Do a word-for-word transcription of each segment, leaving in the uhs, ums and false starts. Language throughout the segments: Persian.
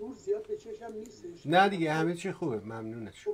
نور زیاد به چشم نیستش. نه دیگه همه چی خوبه، ممنونش.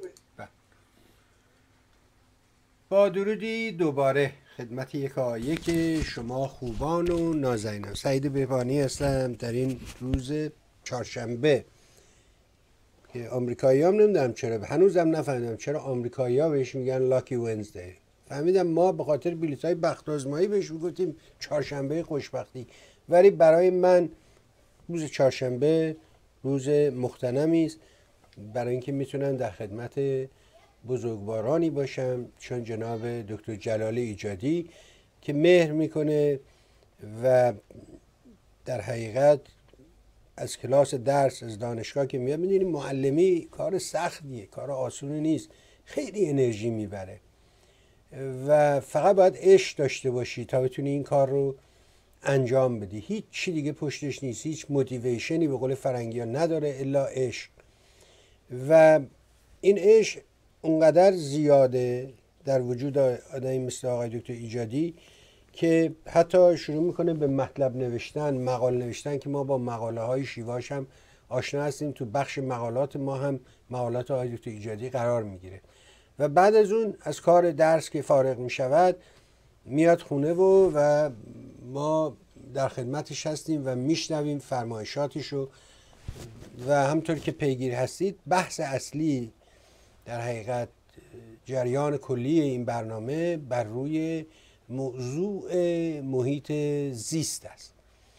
با درودی دوباره خدمت یکا یک شما خوبان و نازنینان. سعید بهبانی هستم در این روز چهارشنبه که آمریکایی هم نمیدونم چرا هنوزم نفهمیدم چرا آمریکایی ها بهش میگن لاکی ونزدی. فهمیدم ما به خاطر بلیط های بخت آزمایی بهش میگفتیم چهارشنبه خوشبختی، ولی برای من روز چهارشنبه روز مغتنمی است، برای اینکه میتونم در خدمت بزرگوارانی باشم چون جناب دکتر جلال ایجادی که مهر میکنه و در حقیقت از کلاس درس از دانشگاه که میاد، میدونی معلمی کار سختیه، کار آسونی نیست، خیلی انرژی میبره و فقط باید عشق داشته باشی تا بتونی این کار رو انجام بدی. هیچ چی دیگه پشتش نیست، هیچ موتیویشنی به قول فرنگی ها نداره الا عشق. و این عشق اونقدر زیاده در وجود آدمی مثل آقای دکتر ایجادی که حتی شروع میکنه به مطلب نوشتن، مقال نوشتن که ما با مقاله های شیواش هم آشنا هستیم، تو بخش مقالات ما هم مقالات آقای دکتر ایجادی قرار میگیره و بعد از اون از کار درس که فارغ میشود میاد خونه و و ما در خدمتش هستیم و میشنویم فرمایشاتشو و همطور که پیگیر هستید بحث اصلی در حقیقت جریان کلی این برنامه بر روی موضوع محیط زیست است.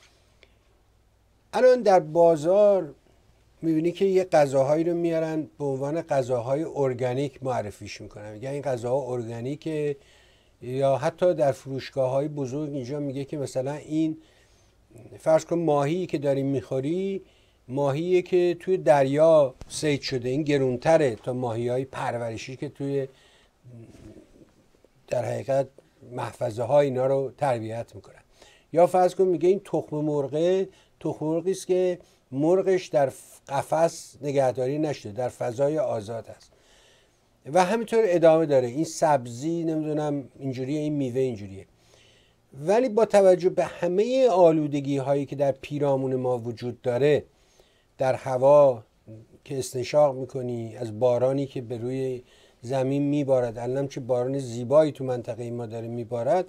الان در بازار میبینی که یه غذاهایی رو میارن به عنوان غذاهای ارگانیک معرفیش میکنن، میگن این غذاها ارگانیکه، یا حتی در فروشگاه های بزرگ اینجا میگه که مثلا این فرض کن ماهی که داری میخوری ماهیه که توی دریا صید شده، این گرونتره تا ماهی های پرورشی که توی در حقیقت محفظه ها اینا رو تربیت میکنن. یا فرض کن میگه این تخم مرغه تخم مرغی است که مرغش در قفس نگهداری نشده، در فضای آزاد است و همینطور ادامه داره. این سبزی نمیدونم اینجوریه، این میوه اینجوریه. ولی با توجه به همه آلودگی هایی که در پیرامون ما وجود داره، در هوا که استنشاق میکنی، از بارانی که به روی زمین میبارد، الان چه باران زیبایی تو منطقه ما داره میبارد،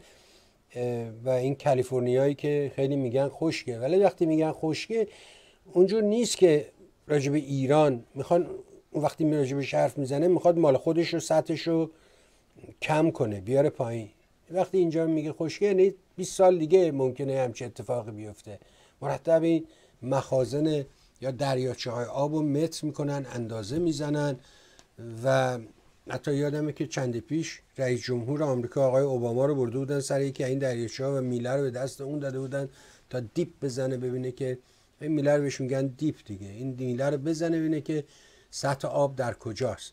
و این کالیفرنیایی که خیلی میگن خشکه، ولی وقتی میگن خشکه اونجور نیست که راجب ایران میخوان، وقتی می راجبش حرف میزنه میخواد مال خودش رو سطحش رو کم کنه بیاره پایین. وقتی اینجا میگه خشکه یعنی بیست سال دیگه ممکنه همچه اتفاقی بیفته. مرتب این مخازن یا دریاچه های آب رو متر میکنن، اندازه میزنن و حتی یادمه که چند پیش رئیس جمهور آمریکا آقای اوباما رو برده بودن سر یکی این دریاچه ها و میله رو به دست اون داده بودن تا دیپ بزنه ببینه که این میله رو بهش میگن دیپ دیگه، این میله رو بزنه ببینه که سطح آب در کجاست.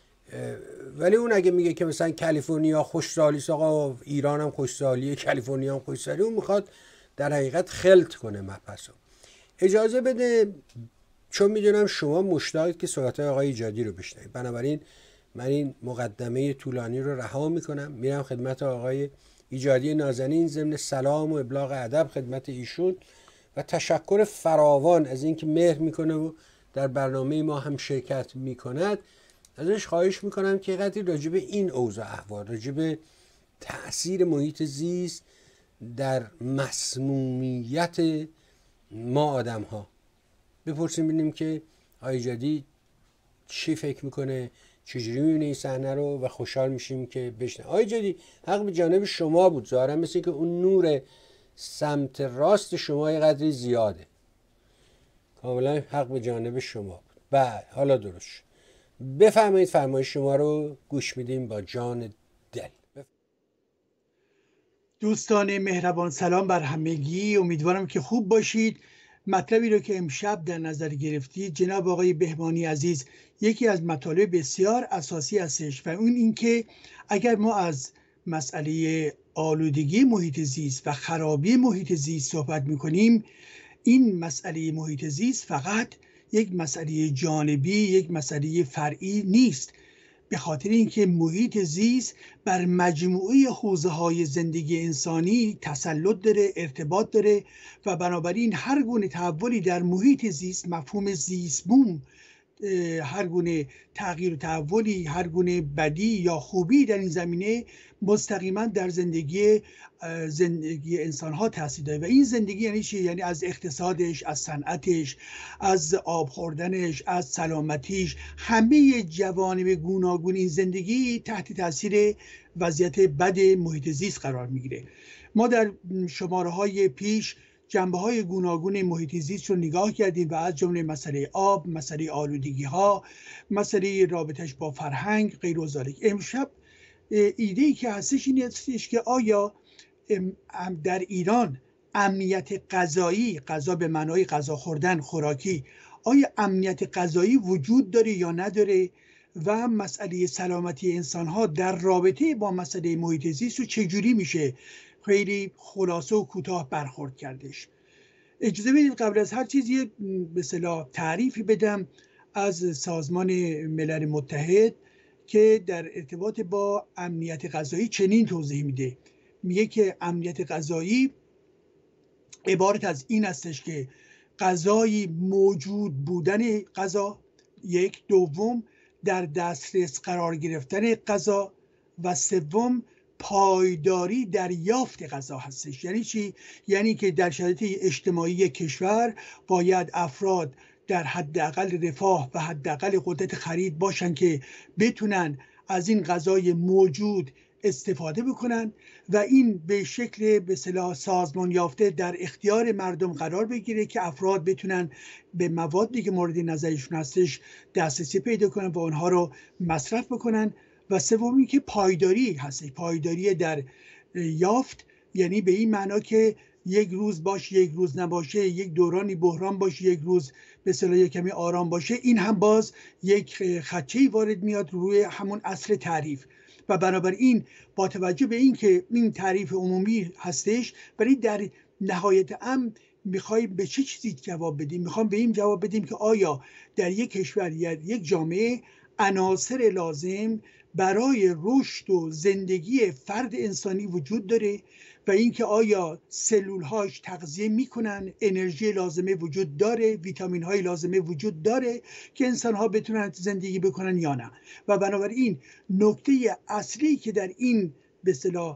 ولی اون اگه میگه که مثلا کالیفرنیا خوشحالی است، آقا ایران هم خوشحالیه، کالیفرنیا هم خوشحالیه، اون میخواد در حقیقت خلط کنه مبحثو. اجازه بده چون میدونم شما مشتاقید که صحبت آقای ایجادی رو بشنوید، بنابراین من این مقدمه طولانی رو رها میکنم، میرم خدمت آقای ایجادی نازنین ضمن سلام و ابلاغ ادب خدمت ایشون و تشکر فراوان از اینکه مهر میکنه و در برنامه ما هم شرکت میکند. ازش خواهش میکنم که قدری راجع به این اوضاع احوال، راجع به تأثیر محیط زیست در مسمومیت ما آدم ها بپرسیم، ببینیم که آقای ایجادی چی فکر میکنه، چجوری میبینه این صحنه رو و خوشحال میشیم که بشنویم. آقای ایجادی حق به جانب شما بود، ظاهرا مثل که اون نور سمت راست شما یه قدری زیاده، کاملا حق به جانب شما بود. بله حالا درست، بفرمایید، فرمایش شما رو گوش میدیم با جان دل. دوستان مهربان سلام بر همگی، امیدوارم که خوب باشید. مطلبی رو که امشب در نظر گرفتید جناب آقای بهبانی عزیز یکی از مطالب بسیار اساسی هستش و اون اینکه اگر ما از مسئله آلودگی محیط زیست و خرابی محیط زیست صحبت میکنیم، این مسئله محیط زیست فقط یک مسئله جانبی، یک مسئله فرعی نیست، به خاطر اینکه محیط زیست بر مجموعه حوزه‌های زندگی انسانی تسلط داره، ارتباط داره و بنابراین هر گونه تحولی در محیط زیست، مفهوم زیست بوم، هر گونه تغییر و تحولی، هر گونه بدی یا خوبی در این زمینه مستقیما در زندگی زندگی انسان ها تاثیر داره. و این زندگی یعنی چی؟ یعنی از اقتصادش، از صنعتش، از آب خوردنش، از سلامتیش، همه جوانب گوناگون این زندگی تحت تاثیر وضعیت بد محیط زیست قرار میگیره. ما در شماره های پیش جنبه های گوناگون محیط زیست رو نگاه کردیم و از جمله مسئله آب، مسئله آلودگی ها، مسئله رابطش با فرهنگ، غیر و ذالک. امشب ایده‌ای که هستش این هستش که آیا در ایران امنیت غذایی، غذا به معنای غذا خوردن، خوراکی، آیا امنیت غذایی وجود داره یا نداره و مسئله سلامتی انسان ها در رابطه با مسئله محیط زیست رو چجوری میشه خیلی خلاصه و کوتاه برخورد کردش. اجازه بدید قبل از هر چیز یه به اصطلاح تعریفی بدم از سازمان ملل متحد که در ارتباط با امنیت غذایی چنین توضیح میده. میگه که امنیت غذایی عبارت از این هستش که غذایی موجود بودن غذا، یک، دوم در دسترس قرار گرفتن غذا و سوم پایداری در یافت غذا هستش. یعنی چی؟ یعنی که در شرایط اجتماعی کشور باید افراد در حداقل رفاه و حداقل قدرت خرید باشن که بتونن از این غذای موجود استفاده بکنن و این به شکل به اصطلاح سازمان یافته در اختیار مردم قرار بگیره که افراد بتونن به موادی که مورد نظرشون هستش دسترسی پیدا کنن و اونها رو مصرف بکنن. و سومی که پایداری هستش. پایداری در یافت یعنی به این معنا که یک روز باشه، یک روز نباشه، یک دورانی بحران باشه، یک روز به اصطلاح کمی آرام باشه. این هم باز یک خدشه‌ای وارد میاد روی همون اصل تعریف. و بنابراین با توجه به این که این تعریف عمومی هستش، ولی در نهایت امر میخوایم به چه چیزی جواب بدیم؟ میخوام به این جواب بدیم که آیا در یک کشور یا یک جامعه عناصر لازم برای رشد و زندگی فرد انسانی وجود داره و اینکه آیا سلول‌هاش تغذیه میکنن، انرژی لازمه وجود داره، ویتامین های لازمه وجود داره که انسان‌ها بتونن زندگی بکنن یا نه. و بنابراین نکته اصلی که در این به اصطلاح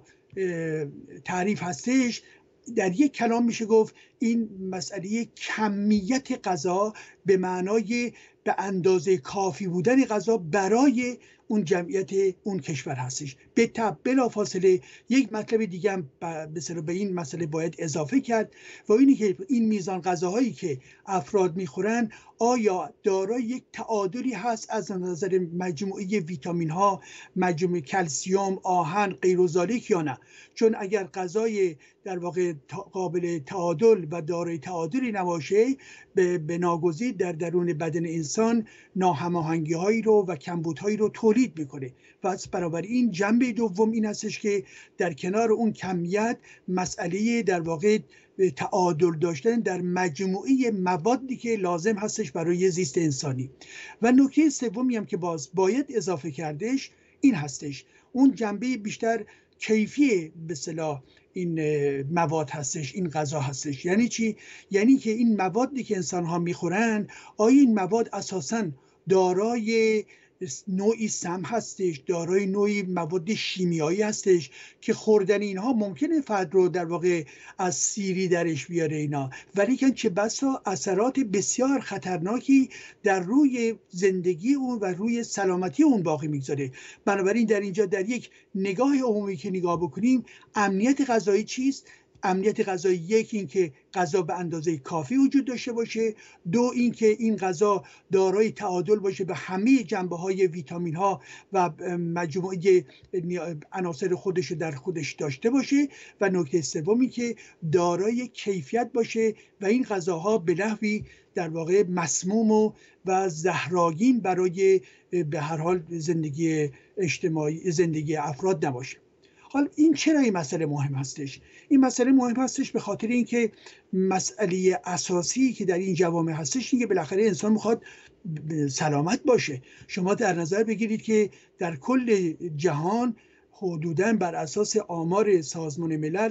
تعریف هستش، در یک کلام میشه گفت این مسئله کمیت غذا به معنای به اندازه کافی بودن غذا برای اون جمعیت اون کشور هستش. به تبع بلافاصله یک مطلب دیگه هم به به این مسئله باید اضافه کرد و اینی که این میزان غذاهایی که افراد میخورن آیا دارای یک تعادلی هست از نظر مجموعه ویتامین ها، مجموعه کلسیم، آهن، غیر و ذالک یا نه. چون اگر غذای در واقع قابل تعادل و دارای تعادلی نباشه، به ناگزیر در درون بدن انسان ناهماهنگی هایی رو و کمبودهایی رو تولید میکنه. و برابر این جنبه دوم این هستش که در کنار اون کمیت مسئله در واقع تعادل داشتن در مجموعه موادی که لازم هستش برای زیست انسانی. و نکته سومی هم که باز باید اضافه کردش این هستش، اون جنبه بیشتر کیفی به اصطلاح این مواد هستش، این غذا هستش. یعنی چی؟ یعنی که این موادی که انسان ها میخورن آیا این مواد اساساً دارای نوعی سم هستش، دارای نوعی مواد شیمیایی هستش که خوردن اینها ممکنه فرد رو در واقع از سیری درش بیاره اینا، ولی که چه بسا اثرات بسیار خطرناکی در روی زندگی اون و روی سلامتی اون باقی میگذاره. بنابراین در اینجا در یک نگاه عمومی که نگاه بکنیم، امنیت غذایی چیست؟ امنیت غذایی یک این که غذا به اندازه کافی وجود داشته باشه، دو این که این غذا دارای تعادل باشه به همه جنبه های ویتامین ها و مجموعه عناصر خودش در خودش داشته باشه، و نکته سومی که دارای کیفیت باشه و این غذاها به نحوی در واقع مسموم و و زهرآگین برای به هر حال زندگی اجتماعی زندگی افراد نباشه. حالا این چرا این مسئله مهم هستش؟ این مسئله مهم هستش به خاطر اینکه مسئله اساسی که در این جوامع هستش اینکه بالاخره انسان میخواد سلامت باشه. شما در نظر بگیرید که در کل جهان حدوداً بر اساس آمار سازمان ملل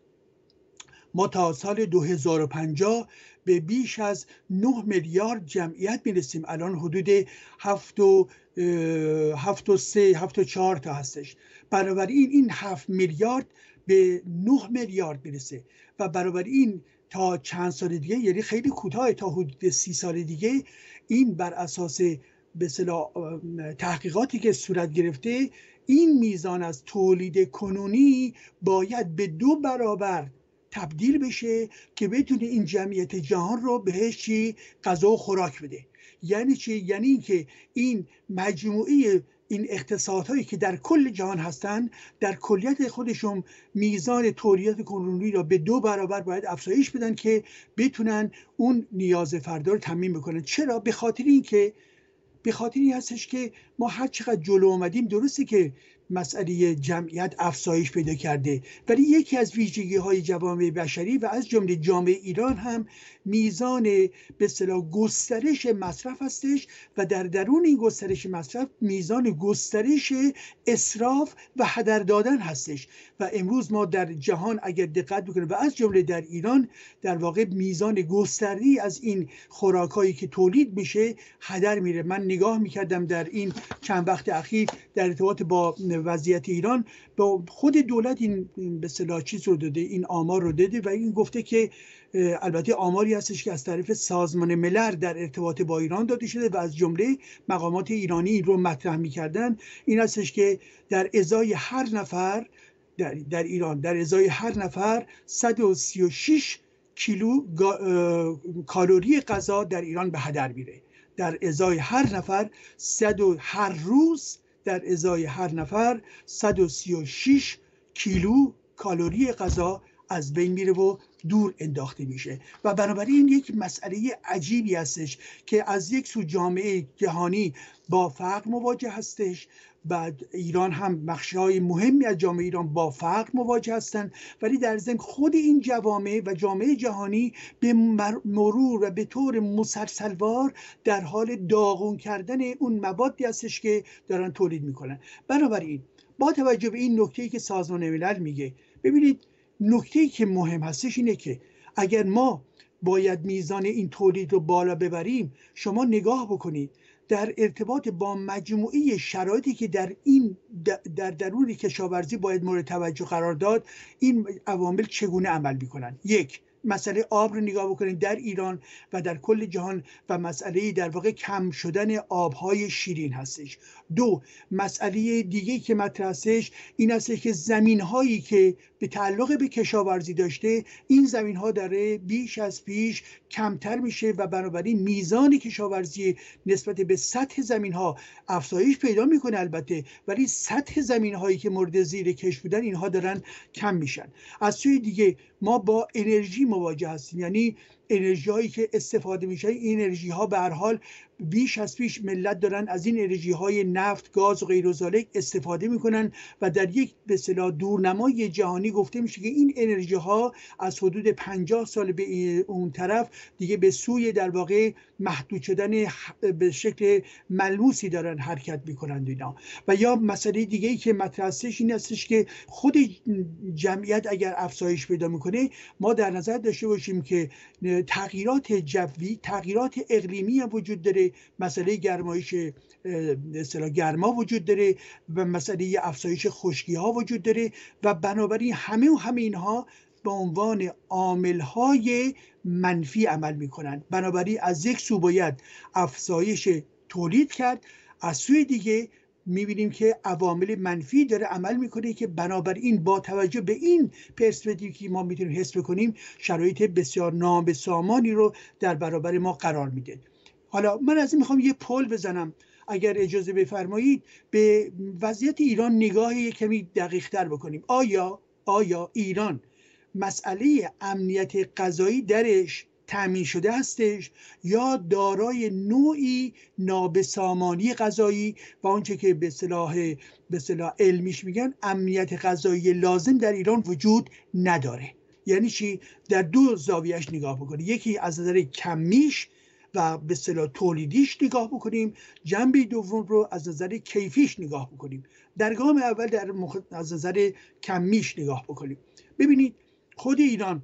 ما تا سال دو هزار و پنجاه به بیش از نه میلیارد جمعیت میرسیم. الان حدود هفت و هفت و سه هفت و چهار تا هستش. بنابراین این هفت میلیارد به نه میلیارد میرسه و بنابراین تا چند سال دیگه، یعنی خیلی کوتاه، تا حدود سی سال دیگه، این بر اساس به اصطلاح تحقیقاتی که صورت گرفته این میزان از تولید کنونی باید به دو برابر تبدیل بشه که بتونه این جمعیت جهان رو بهش چی غذا و خوراک بده. یعنی چی؟ یعنی اینکه این مجموعه این اقتصادهایی که در کل جهان هستن در کلیت خودشون میزان تولید کنونی را به دو برابر باید افزایش بدن که بتونن اون نیاز فردا رو تامین بکنن. چرا؟ به خاطر اینکه به خاطر این هستش که ما هر چقدر جلو اومدیم، درسته که مسئله جمعیت افزایش پیدا کرده، ولی یکی از ویژگی های جوامع بشری و از جمله جامعه ایران هم میزان به اصطلاح گسترش مصرف هستش و در درون این گسترش مصرف میزان گسترش اسراف و هدر دادن هستش. و امروز ما در جهان اگر دقت بکنیم و از جمله در ایران، در واقع میزان گسترده‌ای از این خوراکایی که تولید میشه هدر میره. من نگاه میکردم در این چند وقت اخیر در ارتباط با وضعیت ایران، با خود دولت این به اصطلاح چیز رو داده، این آمار رو داده و این گفته که البته آماری هستش که از طرف سازمان ملل در ارتباط با ایران داده شده و از جمله مقامات ایرانی رو مطرح می‌کردن. این هستش که در ازای هر نفر در, در ایران در ازای هر نفر صد و سی و شش کیلو کالری غذا در ایران به هدر میره. در ازای هر نفر صد و هر روز در ازای هر نفر صد و سی و شش کیلو کالری غذا از بین میره و دور انداخته میشه. و بنابراین یک مسئله عجیبی هستش که از یک سو جامعه جهانی با فقر مواجه هستش، بعد ایران هم بخش‌های مهمی از جامعه ایران با فقر مواجه هستند، ولی در ضمن خود این جوامع و جامعه جهانی به مرور و به طور مسلسلوار در حال داغون کردن اون موادی هستش که دارن تولید میکنن. بنابراین با توجه به این نکته‌ای که سازمان ملل میگه، ببینید نکته‌ای که مهم هستش اینه که اگر ما باید میزان این تولید رو بالا ببریم، شما نگاه بکنید در ارتباط با مجموعه شرایطی که در این در درون کشاورزی باید مورد توجه قرار داد، این عوامل چگونه عمل میکنن. یک، مسئله آب رو نگاه بکنید در ایران و در کل جهان و مسئله در واقع کم شدن آبهای شیرین هستش. دو، مسئله دیگه که مطرح هستش این هستش که زمین‌هایی که به تعلق به کشاورزی داشته، این زمین‌ها داره بیش از پیش کمتر میشه و بنابراین میزان کشاورزی نسبت به سطح زمین‌ها افزایش پیدا میکنه البته، ولی سطح زمین‌هایی که مورد زیر کشت بودن اینها دارن کم میشن. از سوی دیگه ما با انرژی مواجه هستیم، یعنی انرژی هایی که استفاده میشه، این انرژی ها به هر حال بیش از پیش ملت دارن از این انرژی های نفت، گاز و غیر و ذالک استفاده میکنن و در یک به اصطلاح دورنمای جهانی گفته میشه که این انرژی ها از حدود پنجاه سال به اون طرف دیگه به سوی در واقع محدود شدن به شکل ملموسی دارن حرکت میکنن اینا. و یا مسئله دیگه ای که مطرح هستش این هستش که خود جمعیت اگر افزایش پیدا میکنه، ما در نظر داشته باشیم که تغییرات جوی، تغییرات اقلیمی وجود داره، مسئله گرمایش اصطلاح گرما وجود داره و مسئله افزایش خشکی ها وجود داره و بنابراین همه و همه اینها به عنوان عامل‌های منفی عمل می‌کنند. بنابراین از یک سو باید افزایش تولید کرد، از سوی دیگه می‌بینیم که عوامل منفی داره عمل می‌کنه که بنابراین با توجه به این پرسپکتیو که ما می‌تونیم حس بکنیم شرایط بسیار نابسامانی رو در برابر ما قرار میده. حالا من از این می‌خوام یه پل بزنم اگر اجازه بفرمایید، به وضعیت ایران نگاهی کمی دقیق‌تر بکنیم. آیا آیا ایران مسئله امنیت غذایی درش تامین شده هستش یا دارای نوعی نابسامانی غذایی و آنچه که به اصطلاح به اصطلاح علمیش میگن امنیت غذایی لازم در ایران وجود نداره. یعنی چی؟ در دو زاویهش نگاه بکنیم، یکی از نظر کمیش و به اصطلاح تولیدیش نگاه بکنیم، جنبه دوم رو از نظر کیفیش نگاه بکنیم. در گام اول در مخ... از نظر کمیش نگاه بکنیم. ببینید خود ایران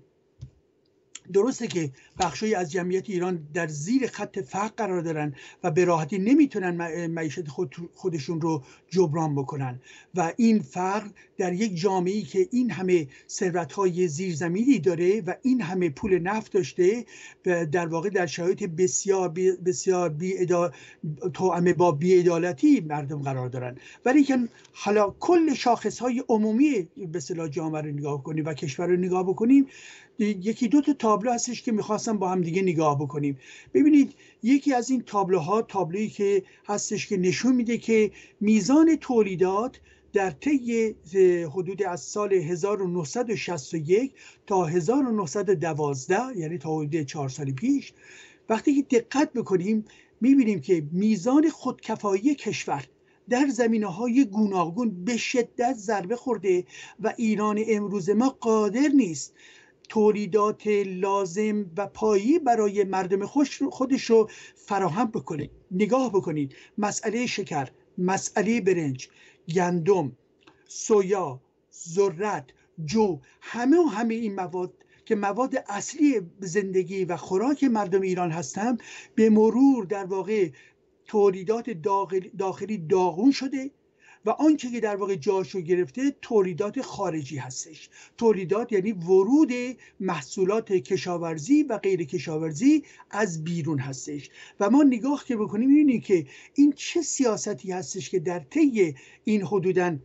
درسته که بخشی از جمعیت ایران در زیر خط فقر قرار دارن و به راحتی نمیتونن معیشت خود خودشون رو جبران بکنن و این فقر در یک جامعه‌ای که این همه ثروت‌های زیرزمینی داره و این همه پول نفت داشته و در واقع در شرایط بسیار بسیار بی‌عدالت توأم با بی‌عدالتی مردم قرار دارن. ولی که حالا کل شاخص‌های عمومی به اصطلاح جامعه رو نگاه کنیم و کشور رو نگاه بکنیم، یکی دو تا تابلو هستش که میخواستم با هم دیگه نگاه بکنیم. ببینید یکی از این تابلوها تابلویی که هستش که نشون میده که میزان تولیدات در طی حدود از سال هزار و نهصد و شصت و یک تا هزار و نهصد و دوازده، یعنی تا حدود چهار سال پیش، وقتی که دقت بکنیم میبینیم که میزان خودکفایی کشور در زمینه‌های گوناگون به شدت ضربه خورده و ایران امروز ما قادر نیست تولیدات لازم و پایی برای مردم خودش رو فراهم بکنه. نگاه بکنید مسئله شکر، مسئله برنج، گندم، سویا، ذرت، جو، همه و همه این مواد که مواد اصلی زندگی و خوراک مردم ایران هستند، به مرور در واقع تولیدات داخلی داغون شده و آنچه که در واقع جاشو گرفته تولیدات خارجی هستش. تولیدات یعنی ورود محصولات کشاورزی و غیر کشاورزی از بیرون هستش و ما نگاه که بکنیم می‌بینیم که این چه سیاستی هستش که در طی این حدوداً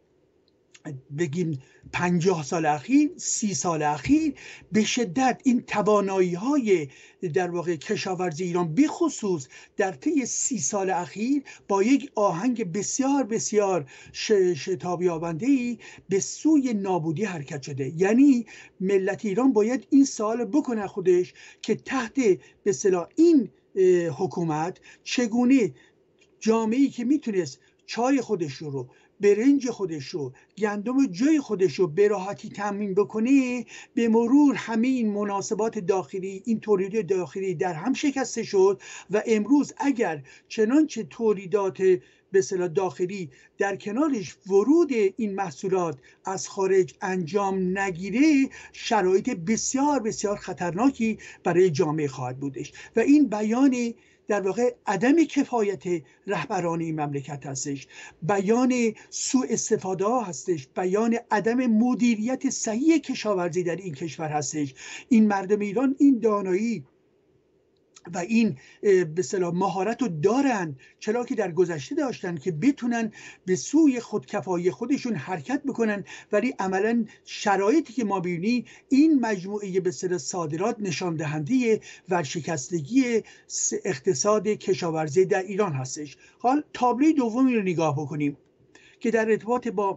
بگیم پنجاه سال اخیر، سی سال اخیر به شدت این توانایی های در واقع کشاورزی ایران به خصوص در طی سی سال اخیر با یک آهنگ بسیار بسیار شتاب یابنده‌ای به سوی نابودی حرکت شده. یعنی ملت ایران باید این سوال بکنه خودش که تحت به اصطلاح این حکومت چگونه جامعه‌ای که میتونست چای خودش رو، برنج خودش رو، گندم جای خودش رو به راحتی تامین بکنه، به مرور همه این مناسبات داخلی، این تولید داخلی در هم شکسته شد و امروز اگر چنانچه تولیدات به اصطلاح داخلی در کنارش ورود این محصولات از خارج انجام نگیره، شرایط بسیار بسیار خطرناکی برای جامعه خواهد بودش و این بیان در واقع عدم کفایت رهبران این مملکت هستش، بیان سوء استفاده ها هستش، بیان عدم مدیریت صحیح کشاورزی در این کشور هستش. این مردم ایران این دانایی و این به اصطلاح مهارت رو دارن، چرا که در گذشته داشتن که بتونن به سوی خودکفایی خودشون حرکت بکنن، ولی عملا شرایطی که ما ببینیم این مجموعه به اصطلاح صادرات نشان دهنده ورشکستگی اقتصاد کشاورزی در ایران هستش. حال تابلوی دومی رو نگاه بکنیم که در ارتباط با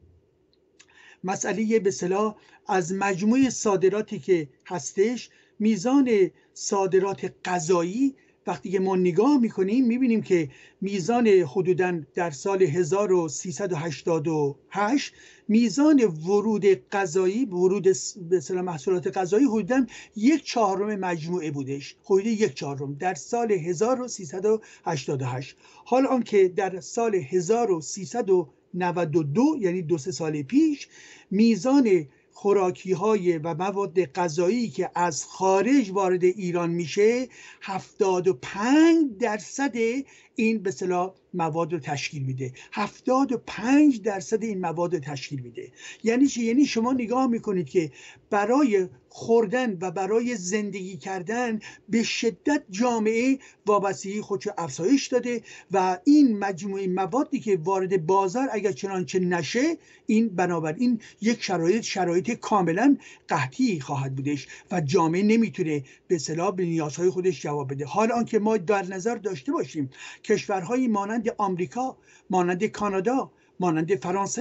مسئله به اصطلاح از مجموعه صادراتی که هستش، میزان صادرات غذایی وقتی که ما نگاه میکنیم میبینیم که میزان حدوداً در سال هزار و سیصد و هشتاد و هشت میزان ورود غذایی، ورود به اصطلاح محصولات غذایی حدوداً یک چهارم مجموعه بودش، حدود یک چهارم در سال هزار و سیصد و هشتاد و هشت. حال آنکه در سال هزار و سیصد و نود و دو یعنی دو سه سال پیش میزان خوراکی های و مواد غذایی که از خارج وارد ایران میشه هفتاد و پنج درصد این به اصطلاح مواد رو تشکیل میده. هفتاد و پنج درصد این مواد رو تشکیل میده. یعنی چی؟ یعنی شما نگاه میکنید که برای خوردن و برای زندگی کردن به شدت جامعه وابستگی خودش افزایش داده و این مجموعه موادی که وارد بازار اگر چنانچه نشه، این بنابراین یک شرایط شرایط کاملا قحطی خواهد بودش و جامعه نمیتونه به اصطلاح به نیازهای خودش جواب بده. حال آنکه ما در نظر داشته باشیم کشورهایی مانند آمریکا، مانند کانادا، مانند فرانسه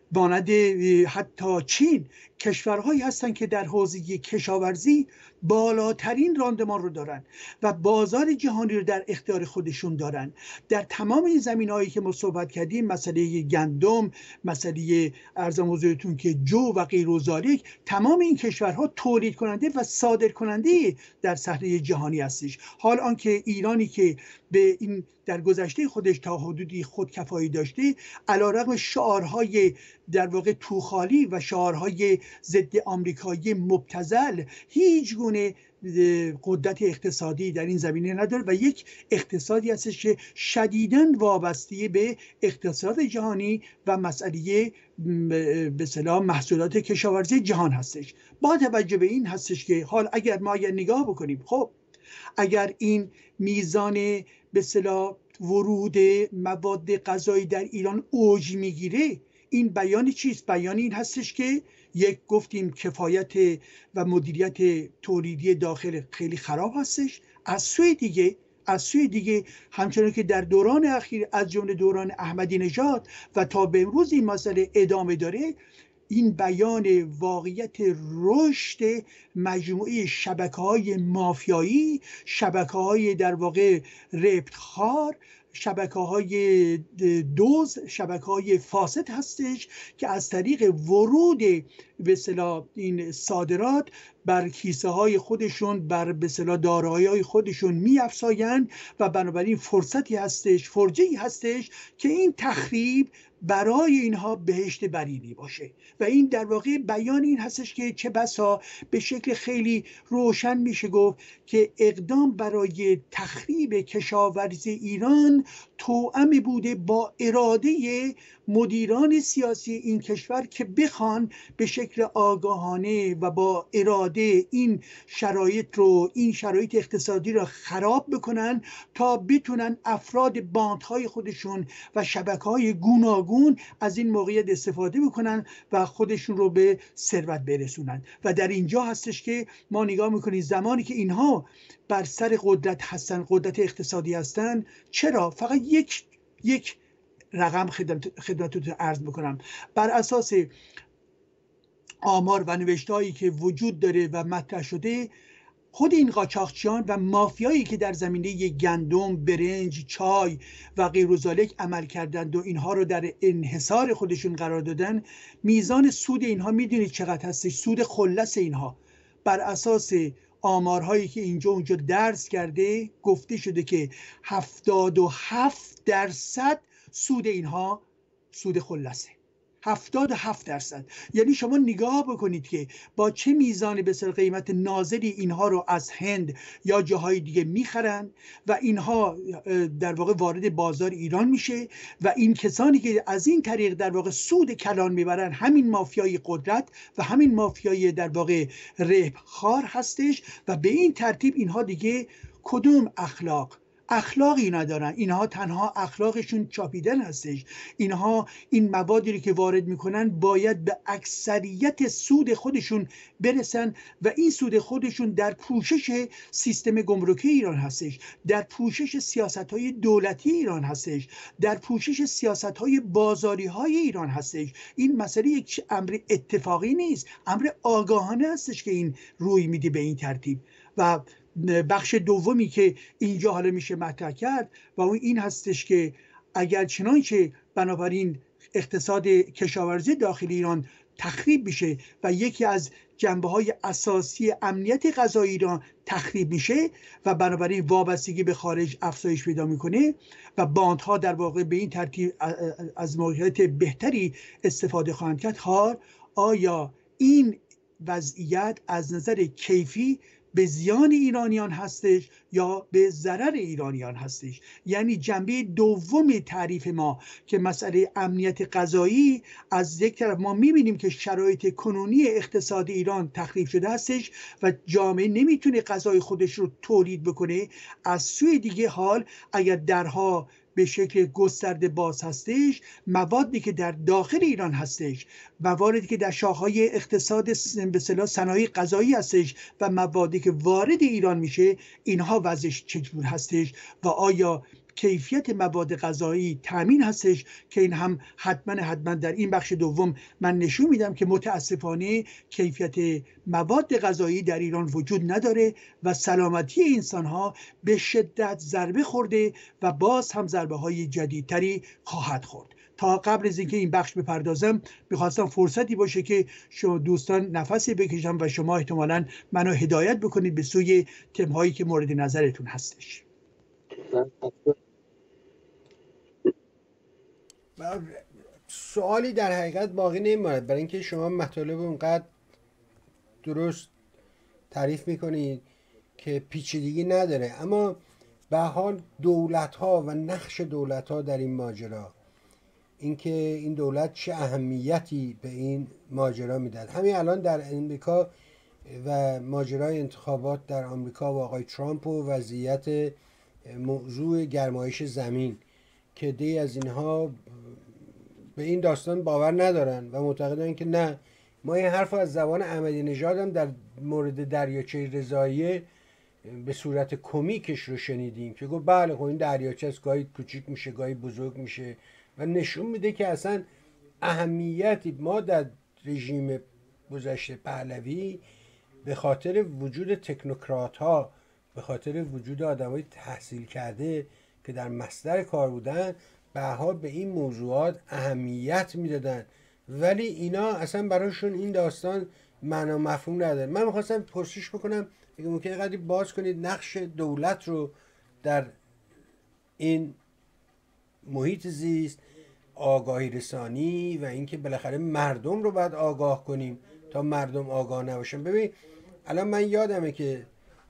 مانند حتی چین کشورهایی هستند که در حوزه کشاورزی بالاترین راندمان رو دارن و بازار جهانی رو در اختیار خودشون دارن. در تمام این زمینهایی که ما صحبت کردیم، مسئله گندم، مسئله ارزم حضورتون که جو و غیر و ذالک، تمام این کشورها تولید کننده و صادر کننده در صحنه جهانی هستش. حال آنکه ایرانی که به این در گذشته خودش تا حدودی خودکفایی داشته، علیرغم شعارهای در واقع توخالی و شعارهای ضد آمریکایی مبتذل، هیچ گونه قدرت اقتصادی در این زمینه نداره و یک اقتصادی هستش که شدیداً وابسته به اقتصاد جهانی و مسئله به اصطلاح محصولات کشاورزی جهان هستش. با توجه به این هستش که حال اگر ما اگر نگاه بکنیم، خب اگر این میزان به اصطلاح ورود مواد غذایی در ایران اوج میگیره، این بیان چیست؟ بیان این هستش که یک، گفتیم کفایت و مدیریت تولیدی داخل خیلی خراب هستش. از سوی دیگه از سوی دیگه همچنان که در دوران اخیر از جمله دوران احمدی نژاد و تا به امروز این مسئله ادامه داره، این بیان واقعیت رشد مجموعه شبکه‌های مافیایی، شبکه‌های در واقع ربطخوار، شبکه‌های دوز، شبکه‌های فاسد هستش که از طریق ورود به اصطلاح این صادرات بر کیسه های خودشون، بر به اصطلاح دارایی‌های خودشون می‌افزایند و بنابراین فرصتی هستش، فرجه‌ای هستش که این تخریب برای اینها بهشت برینی باشه. و این در واقع بیان این هستش که چه بسا به شکل خیلی روشن میشه گفت که اقدام برای تخریب کشاورزی ایران توأم بوده با اراده مدیران سیاسی این کشور که بخوان به شکل آگاهانه و با اراده این شرایط رو، این شرایط اقتصادی رو خراب بکنن تا بتونن افراد باندهای خودشون و شبکه‌های گوناگون از این موقعیت استفاده بکنن و خودشون رو به ثروت برسونن. و در اینجا هستش که ما نگاه میکنیم زمانی که اینها بر سر قدرت هستن، قدرت اقتصادی هستن، چرا؟ فقط یک یک رقم خدمتتون عرض بکنم. بر اساس آمار و نوشتهایی که وجود داره و مطرح شده، خود این قاچاقچیان و مافیایی که در زمینه گندم، برنج، چای و غیر ذالک عمل کردند و اینها رو در انحصار خودشون قرار دادن، میزان سود اینها میدونید چقدر هستش؟ سود خلص اینها بر اساس آمارهایی که اینجا اونجا درس کرده گفته شده که هفتاد و هفت درصد سود اینها سود خلصه. هفتاد و هفت درصد. یعنی شما نگاه بکنید که با چه میزان به اصطلاح قیمت نازلی اینها رو از هند یا جاهای دیگه میخرن و اینها در واقع وارد بازار ایران میشه و این کسانی که از این طریق در واقع سود کلان میبرن همین مافیای قدرت و همین مافیای در واقع ربحخوار هستش. و به این ترتیب اینها دیگه کدوم اخلاق اخلاقی ندارن، اینها تنها اخلاقشون چاپیدن هستش. اینها این موادی رو که وارد میکنن باید به اکثریت سود خودشون برسن و این سود خودشون در پوشش سیستم گمرکی ایران هستش، در پوشش سیاست‌های دولتی ایران هستش، در پوشش سیاست‌های بازاری‌های ایران هستش. این مسئله یک امر اتفاقی نیست، امر آگاهانه هستش که این روی میده به این ترتیب. و بخش دومی که اینجا حالا میشه مطرح کرد و اون این هستش که اگر چنانچه بنابراین اقتصاد کشاورزی داخل ایران تخریب میشه و یکی از جنبه‌های اساسی امنیت غذایی ایران تخریب میشه و بنابراین وابستگی به خارج افزایش پیدا میکنه و باندها در واقع به این ترتیب از موقعیت بهتری استفاده خواهند کرد، حال آیا این وضعیت از نظر کیفی به زیان ایرانیان هستش یا به ضرر ایرانیان هستش؟ یعنی جنبه دوم تعریف ما که مسئله امنیت غذایی، از یک طرف ما میبینیم که شرایط کنونی اقتصاد ایران تخریب شده هستش و جامعه نمیتونه غذای خودش رو تولید بکنه، از سوی دیگه حال اگر درها به شکل گسترده باز هستش، موادی که در داخل ایران هستش، مواردی که در شاخه‌های اقتصاد به اصطلاح صنایع غذایی هستش و موادی که وارد ایران میشه، اینها وضعش چجور هستش و آیا کیفیت مواد غذایی تامین هستش که این هم حتما حتما در این بخش دوم من نشون میدم که متاسفانه کیفیت مواد غذایی در ایران وجود نداره و سلامتی انسان ها به شدت ضربه خورده و باز هم ضربه های جدیدتری خواهد خورد. تا قبل از اینکه این بخش بپردازم میخواستم فرصتی باشه که شما دوستان نفسی بکشم و شما احتمالاً منو هدایت بکنید به سوی تم‌هایی که مورد نظرتون هستش. سوالی در حقیقت باقی نمیماند، برای اینکه شما مطالب اونقدر درست تعریف میکنید که پیچیدگی نداره. اما به حال دولت ها و نقش دولت ها در این ماجرا، اینکه این دولت چه اهمیتی به این ماجرا میداد. همین الان در امریکا و ماجرای انتخابات در آمریکا و آقای ترامپ و وضعیت موضوع گرمایش زمین که دی از اینها به این داستان باور ندارن و معتقدن که نه، ما این حرف از زبان احمدی نژاد هم در مورد دریاچه رضاییه به صورت کمیکش رو شنیدیم که گفت بله خب این دریاچه از گاهی کوچیک میشه گاهی بزرگ میشه و نشون میده که اصلا اهمیتی ما در رژیم گذشته پهلوی به خاطر وجود تکنوکرات ها، به خاطر وجود آدمای تحصیل کرده که در مصدر کار بودن، به حال به این موضوعات اهمیت میدادن، ولی اینا اصلا براشون این داستان معنا مفهوم نداره. من میخواستم پرسش بکنم اگه ممکنه قدری باز کنید نقش دولت رو در این محیط زیست، آگاهی رسانی و اینکه بالاخره مردم رو باید آگاه کنیم تا مردم آگاه نباشن. ببین الان من یادمه که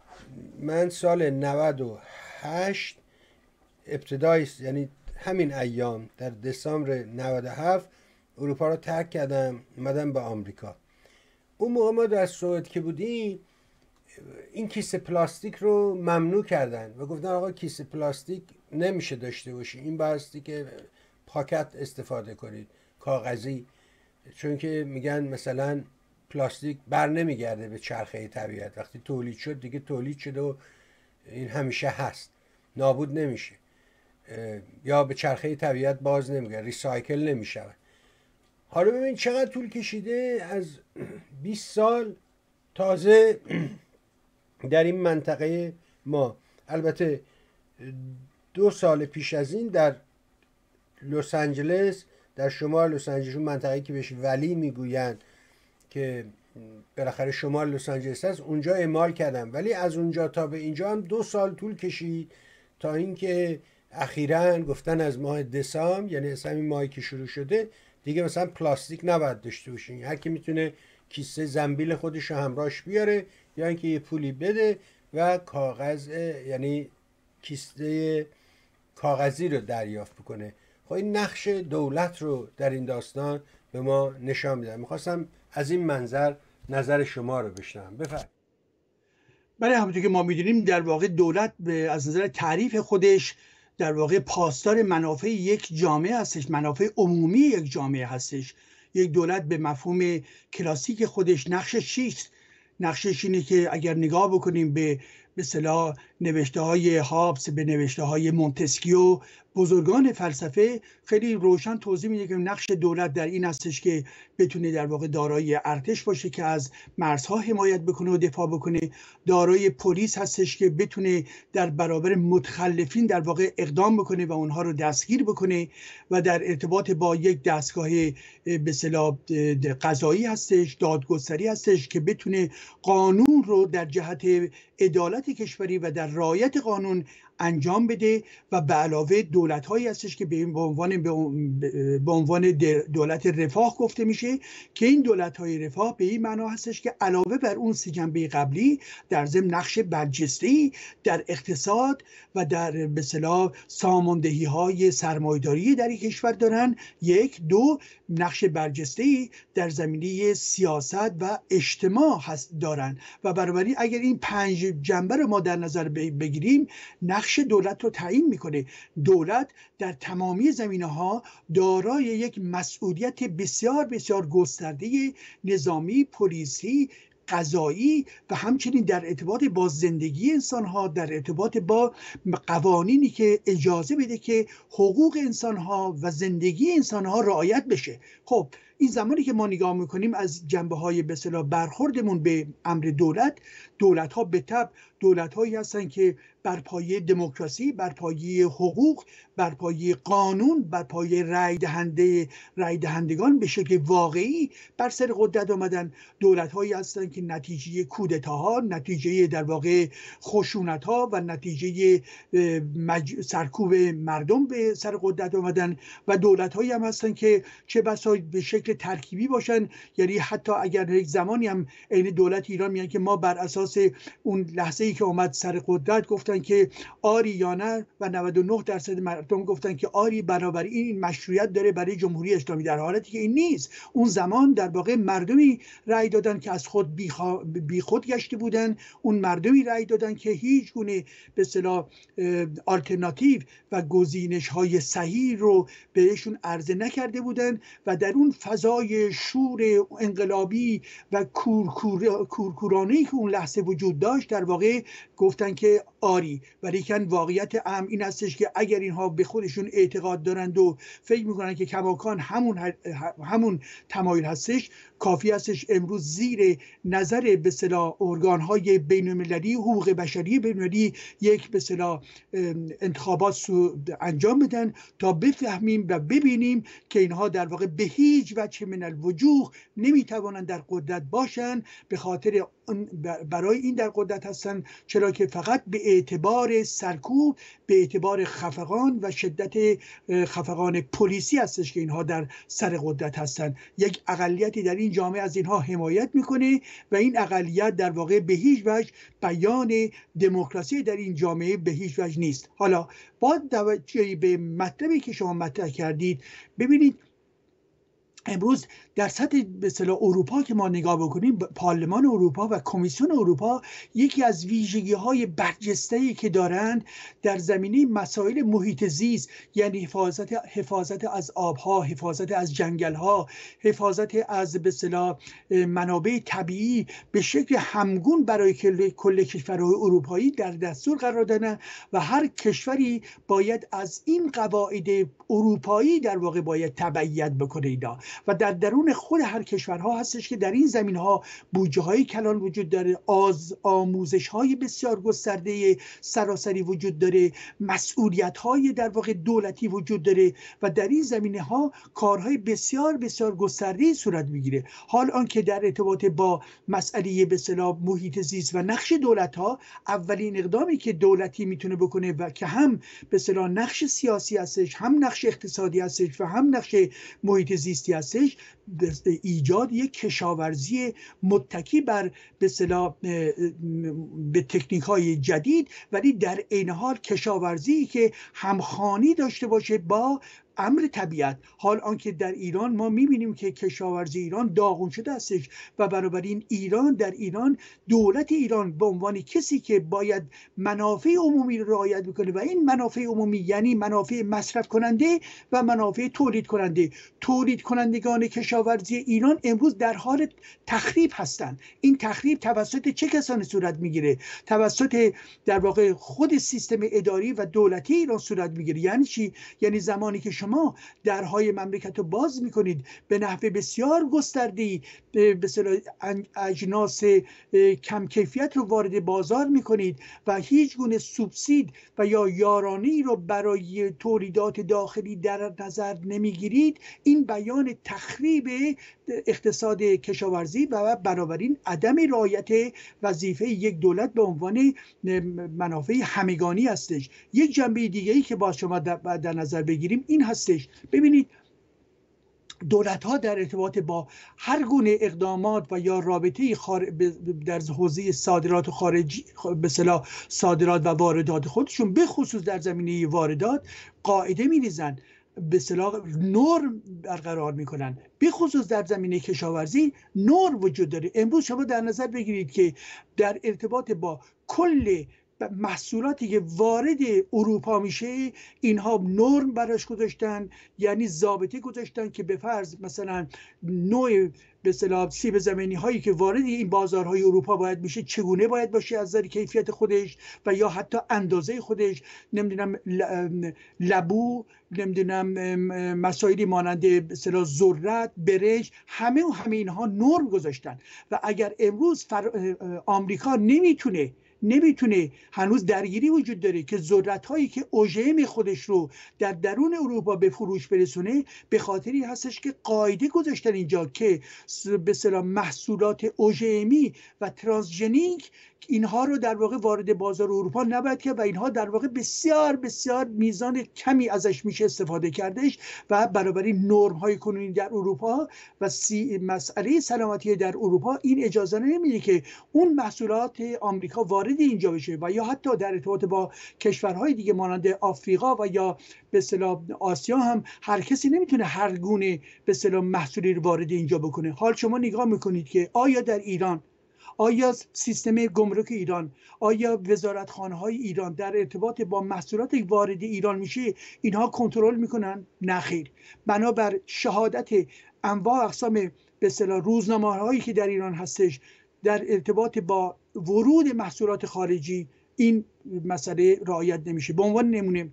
من سال نود و هشت ابتدای، یعنی همین ایام در دسامبر نود و هفت اروپا رو ترک کردم، اومدم به آمریکا. اون موقع ما در سوئد که بودیم این کیسه پلاستیک رو ممنوع کردن و گفتن آقا کیسه پلاستیک نمیشه داشته باشی، این بایستی که پاکت استفاده کنید، کاغذی، چون که میگن مثلا پلاستیک بر نمیگرده به چرخه طبیعت، وقتی تولید شد دیگه تولید شده و این همیشه هست، نابود نمیشه یا به چرخه طبیعت باز نمیگرده، ریسایکل نمیشه. حالا ببین چقدر طول کشیده، از بیست سال تازه در این منطقه ما، البته دو سال پیش از این در لس آنجلس، در شمال لس آنجلس، منطقه‌ای که بهش ولی میگوین که بالاخره شمال لس آنجلس هست، اونجا اعمال کردم، ولی از اونجا تا به اینجا هم دو سال طول کشید تا اینکه اخیراً گفتن از ماه دسامبر، یعنی از همین ماهی که شروع شده دیگه مثلا پلاستیک نباید داشته باشین، هر کی میتونه کیسه زنبیل خودش رو همراهش بیاره یا اینکه یه پولی بده و کاغذ، یعنی کیسه کاغذی رو دریافت بکنه. خب این نقش دولت رو در این داستان به ما نشان میده. میخواستم از این منظر نظر شما رو بشنوم. بفرمایید. برای همونطور که ما میدونیم در واقع دولت به از نظر تعریف خودش در واقع پاسدار منافع یک جامعه هستش، منافع عمومی یک جامعه هستش. یک دولت به مفهوم کلاسیک خودش نقشش چیست؟ نقشش اینه که اگر نگاه بکنیم به به اصطلاح نوشته های هابس، به نوشته های مونتسکیو، بزرگان فلسفه خیلی روشن توضیح میده که نقش دولت در این هستش که بتونه در واقع دارای ارتش باشه که از مرزها حمایت بکنه و دفاع بکنه، دارای پلیس هستش که بتونه در برابر متخلفین در واقع اقدام بکنه و اونها رو دستگیر بکنه، و در ارتباط با یک دستگاه به اصطلاح قضایی هستش، دادگستری هستش که بتونه قانون رو در جهت عدالت کشوری و در رعایت قانون انجام بده، و به علاوه دولت هایی هستش که به عنوان به عنوان دولت رفاه گفته میشه که این دولت های رفاه به این معنا هستش که علاوه بر اون سه جنبه قبلی در ضمن نقش برجسته‌ای در اقتصاد و در به اصطلاح ساماندهی های سرمایه‌داری در این کشور دارن. یک دو نقش برجسته‌ای در زمینه سیاست و اجتماع هست دارن، و بنابراین اگر این پنج جنبه رو ما در نظر بگیریم نقش دولت رو تعیین میکنه. دولت در تمامی زمینه‌ها دارای یک مسئولیت بسیار بسیار گسترده نظامی، پلیسی، غذایی و همچنین در ارتباط با زندگی انسانها، در ارتباط با قوانینی که اجازه بده که حقوق انسانها و زندگی انسانها رعایت بشه. خب این زمانی که ما نگاه میکنیم از جنبه های به اصطلاح برخوردمون به امر دولت، دولت ها به تبع دولت هایی هستن که بر پایه دموکراسی، بر پایه حقوق، بر پایه قانون، بر پایه رای دهنده رای دهندگان به شکل واقعی بر سر قدرت آمدن. دولت هایی هستن که نتیجه کودتاها، نتیجه در واقع خشونت ها و نتیجه مج... سرکوب مردم به سر قدرت آمدن و دولت هایی هم هستن که چه بسا به شکل ترکیبی باشن، یعنی حتی اگر یک زمانی هم عین دولت ایران میگن که ما بر اساس اون لحظه ای که اومد سر قدرت گفتن که آری یا نه و نود و نه درصد مردم گفتن که آری، بنابراین این مشروعیت داره برای جمهوری اسلامی، در حالتی که این نیست. اون زمان در واقع مردمی رأی دادن که از خود بیخوا... بیخود گشته بودن، اون مردمی رأی دادن که هیچ گونه به اصطلاح آلترناتیو و گزینش های صحیح رو بهشون عرضه نکرده بودن و در اون فضای شور انقلابی و کورکور... کورکورانه‌ای که اون لحظه وجود داشت در واقع گفتن که آری. ولیکن واقعیت امر این هستش که اگر اینها به خودشون اعتقاد دارند و فکر میکنن که کماکان همون همون تمایل هستش، کافی هستش امروز زیر نظر به اصطلاح ارگان‌های بین‌المللی حقوق بشری بین‌المللی یک به اصطلاح انتخابات انجام بدن تا بفهمیم و ببینیم که اینها در واقع به هیچ وجه من الوجوه نمیتوانند در قدرت باشند، به خاطر برای این در قدرت هستن چرا که فقط به اعتبار سرکوب، به اعتبار خفقان و شدت خفقان پلیسی هستش که اینها در سر قدرت هستن. یک اقلیتی در این جامعه از اینها حمایت میکنه و این اقلیت در واقع به هیچ وجه بیان دموکراسی در این جامعه به هیچ وجه نیست. حالا با توجه به مطلبی که شما مطرح کردید، ببینید امروز در سطح به اصطلاح اروپا که ما نگاه بکنیم، پارلمان اروپا و کمیسیون اروپا یکی از ویژگی‌های برجسته‌ای که دارند در زمینه مسائل محیط زیست، یعنی حفاظت حفاظت از آبها، حفاظت از جنگل‌ها، حفاظت از به اصطلاح منابع طبیعی به شکل همگون برای کل کشورهای اروپایی در دستور قرار دادن و هر کشوری باید از این قواعد اروپایی در واقع باید تبعیت بکنه اینا. و در درون خود هر کشورها هستش که در این زمینها بودجه های کلان وجود داره، آز آموزش های بسیار گسترده سراسری وجود داره، مسئولیت های در واقع دولتی وجود داره و در این زمینه ها کارهای بسیار بسیار گسترده صورت میگیره. حال آنکه در ارتباط با مسئله به اصطلاح محیط زیست و نقش دولت ها، اولین اقدامی که دولتی میتونه بکنه و که هم به اصطلاح نقش سیاسی هستش، هم نقش اقتصادی هستش و هم نقش محیط زیستی هستش، ایجاد یک کشاورزی متکی بر به اصطلاح به تکنیک‌های جدید، ولی در عین حال کشاورزی که همخوانی داشته باشه با امر طبیعت. حال آنکه در ایران ما میبینیم که کشاورزی ایران داغون شده استش و بنابراین ایران در ایران دولت ایران به عنوان کسی که باید منافع عمومی رو رعایت بکنه و این منافع عمومی یعنی منافع مصرف کننده و منافع تولید کننده، تولید کنندگان کشاورزی ایران امروز در حال تخریب هستند. این تخریب توسط چه کسانی صورت میگیره؟ توسط در واقع خود سیستم اداری و دولتی ایران صورت میگیره. یعنی چی؟ یعنی زمانی که شما شما درهای مملکت رو باز میکنید به نحو بسیار گسترده‌ای، به اصطلاح اجناس کم کیفیت رو وارد بازار میکنید و هیچ گونه سوبسید و یا یارانه‌ای رو برای تولیدات داخلی در نظر نمیگیرید، این بیان تخریب اقتصاد کشاورزی و بنابراین عدم رعایت وظیفه یک دولت به عنوان منافع همگانی هستش. یک جنبه دیگه‌ای که با شما در نظر بگیریم این هستش. ببینید دولت ها در ارتباط با هر گونه اقدامات و یا رابطه در حوزه صادرات و خارجی به اصطلاح صادرات و واردات خودشون، به خصوص در زمینه واردات قاعده می‌ریزن، به اصطلاح نرم برقرار میکنن. به خصوص در زمینه کشاورزی نرم وجود داره. امروز شما در نظر بگیرید که در ارتباط با کل محصولاتی که وارد اروپا میشه اینها نرم براش گذاشتن، یعنی ضابطه گذاشتن که به فرض مثلا نوع به اصطلاح سیب زمینی هایی که وارد این بازارهای اروپا باید میشه چگونه باید باشه از نظر کیفیت خودش و یا حتی اندازه خودش، نمیدونم لبو، نمیدونم مسائلی مانند به اصطلاح ذرت، برنج، همه و همه اینها نرم گذاشتن. و اگر امروز فر... آمریکا نمیتونه نمیتونه هنوز درگیری وجود داره که ذرت هایی که اوژم خودش رو در درون اروپا به فروش برسونه، به خاطری هستش که قاعده گذاشتن اینجا که به اصطلاح محصولات اوژمی و ترانسژنیک اینها رو در واقع وارد بازار اروپا نباید کرد و اینها در واقع بسیار بسیار میزان کمی ازش میشه استفاده کردش و برابری نرم های کنونی در اروپا و سی مسئله سلامتی در اروپا این اجازه نمیده که اون محصولات آمریکا وارد اینجا بشه و یا حتی در ارتباط با کشورهای دیگه مانند آفریقا و یا به اصطلاح آسیا هم هر کسی نمیتونه هر گونه به اصطلاح محصولی رو وارد اینجا بکنه. حال شما نگاه میکنید که آیا در ایران، آیا سیستم گمرک ایران، آیا وزارتخانه‌های ایران در ارتباط با محصولات وارد ایران میشه اینها کنترل میکنن؟ نه خیر. بنابر شهادت انواع اقسام به اصطلاح روزنامه‌هایی که در ایران هستش در ارتباط با ورود محصولات خارجی این مسئله رعایت نمیشه. به عنوان نمونه